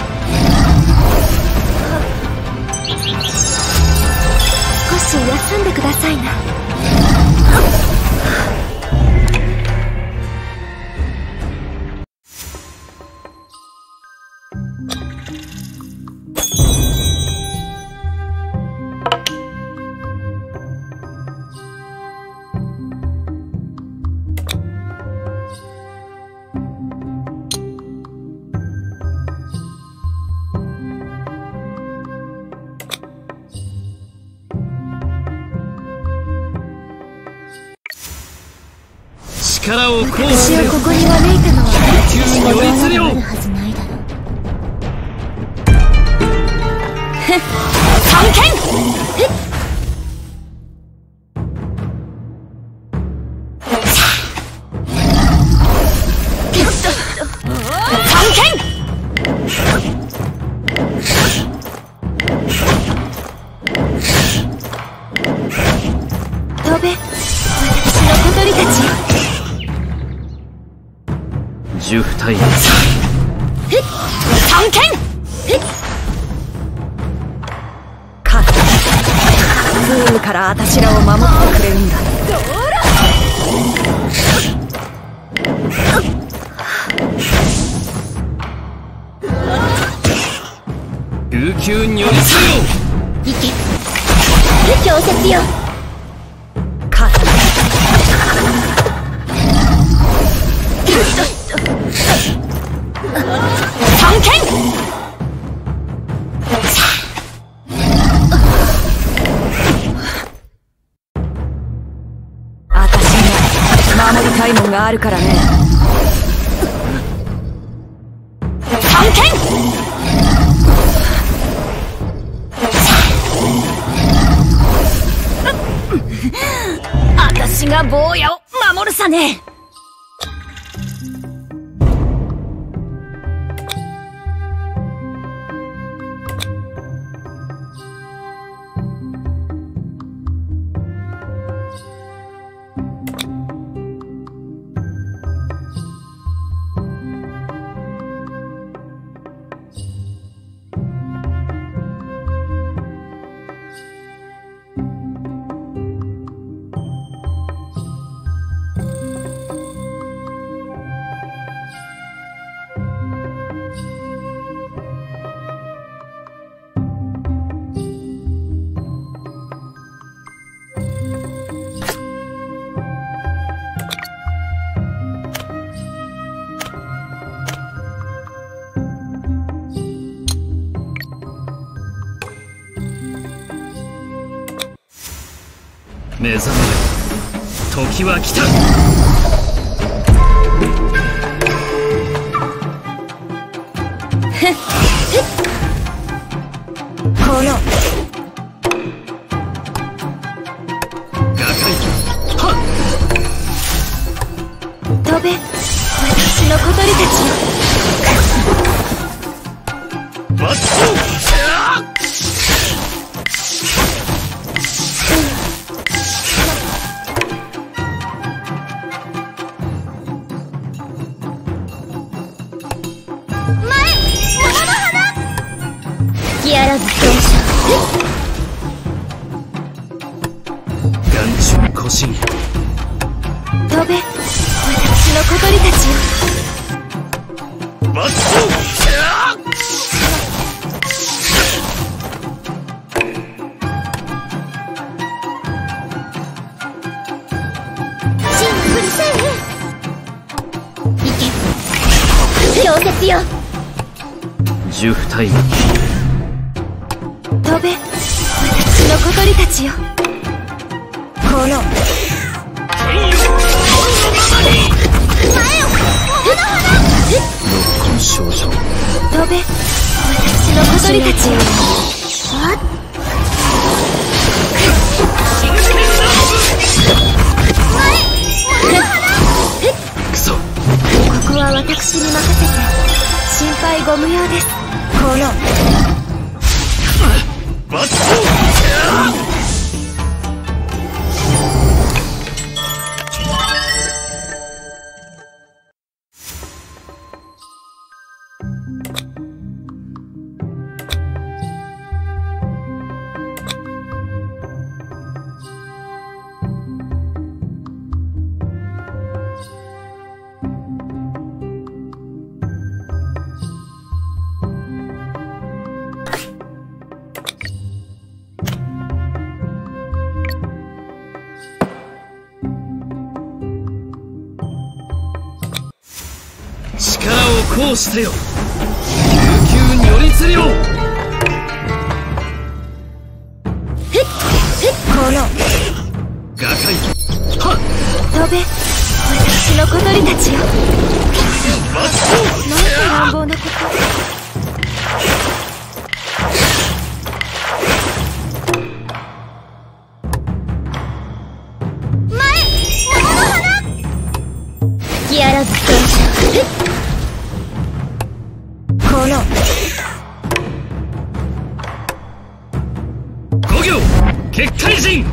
[SPEAKER 1] 少し休んでくださいな。
[SPEAKER 2] 力を行使
[SPEAKER 1] 私
[SPEAKER 2] せよ。
[SPEAKER 1] をここに招いたのは
[SPEAKER 2] 急に寄りつれよ。
[SPEAKER 1] あるはずないだろう。
[SPEAKER 3] 探検。探検。
[SPEAKER 1] 飛べ、私の小鳥たちよ。
[SPEAKER 2] 十体
[SPEAKER 3] 探検。カッズームからあたしらを守ってくれるんだ。
[SPEAKER 2] 琉球に寄りつれよ。
[SPEAKER 1] 行け、氷雪よ。
[SPEAKER 3] カッ探検。あたしには守りたいもんがあるからね。探検。あたしが坊やを守るさね。
[SPEAKER 2] 目覚めよ、時は来た。
[SPEAKER 3] この
[SPEAKER 1] 飛べ、私の小鳥たちよ。
[SPEAKER 2] バッ
[SPEAKER 1] 隙あらず強者。
[SPEAKER 2] 眼中古神。
[SPEAKER 1] 飛べ、
[SPEAKER 2] 呪符タイム。
[SPEAKER 1] 飛べ、私の小鳥たちよ。
[SPEAKER 3] この
[SPEAKER 2] 六根少女。
[SPEAKER 1] 飛べ、私の小鳥たちよ。あっ、
[SPEAKER 2] クソ。
[SPEAKER 1] ここは私に任せて心配ご無用です。
[SPEAKER 3] この
[SPEAKER 4] バット
[SPEAKER 2] 力を行使せよ。救急如律令。
[SPEAKER 3] この
[SPEAKER 2] 瓦解。はっ。
[SPEAKER 1] 飛べ、私の小鳥たちよ。なんて乱暴なこと。吹き荒らず戦車。
[SPEAKER 3] この
[SPEAKER 2] 五行結界陣。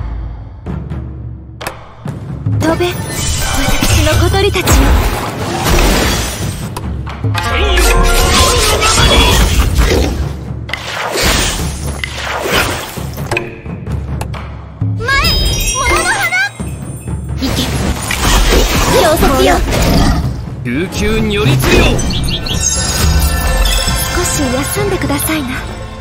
[SPEAKER 1] 飛べ、私の小鳥たちよ。行け、秒速よ。
[SPEAKER 2] 救急如律令。
[SPEAKER 1] 少し休んでくださいな。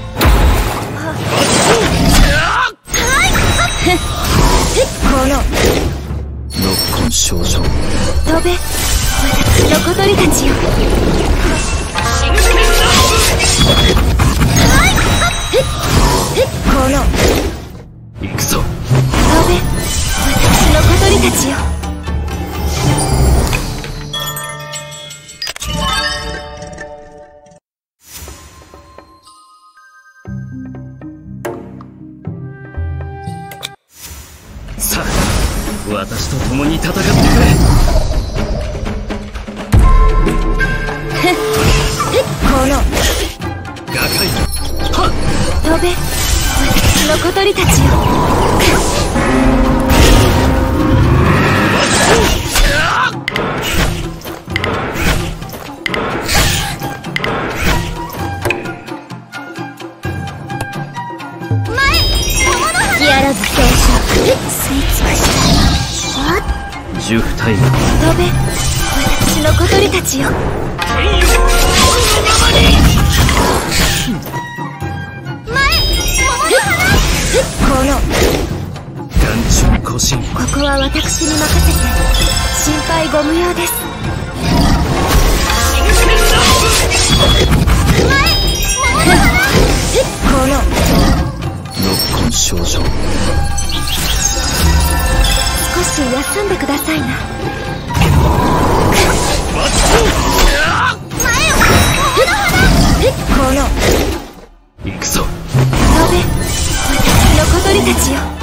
[SPEAKER 3] この
[SPEAKER 2] 六根少女。
[SPEAKER 1] 飛べ、私の小鳥たちよ。
[SPEAKER 3] この
[SPEAKER 2] 行くぞ。
[SPEAKER 1] 飛べ、私の小鳥たちよ。
[SPEAKER 2] さあ、私と共に戦ってくれ。
[SPEAKER 3] この
[SPEAKER 2] 瓦解。はっ。
[SPEAKER 1] 飛べ、私の小鳥たちよ。吹き荒らず戦車。あっ、
[SPEAKER 2] 呪符タイム。
[SPEAKER 1] 飛べ、私の小鳥たちよ。
[SPEAKER 3] この
[SPEAKER 2] 眼中古神。
[SPEAKER 1] ここは私に任せて心配ご無用です。
[SPEAKER 3] この
[SPEAKER 2] 六根少女。
[SPEAKER 1] 少し休んでくださいな。
[SPEAKER 3] この
[SPEAKER 2] 行くぞ。
[SPEAKER 1] 飛べ、私の小鳥たちよ。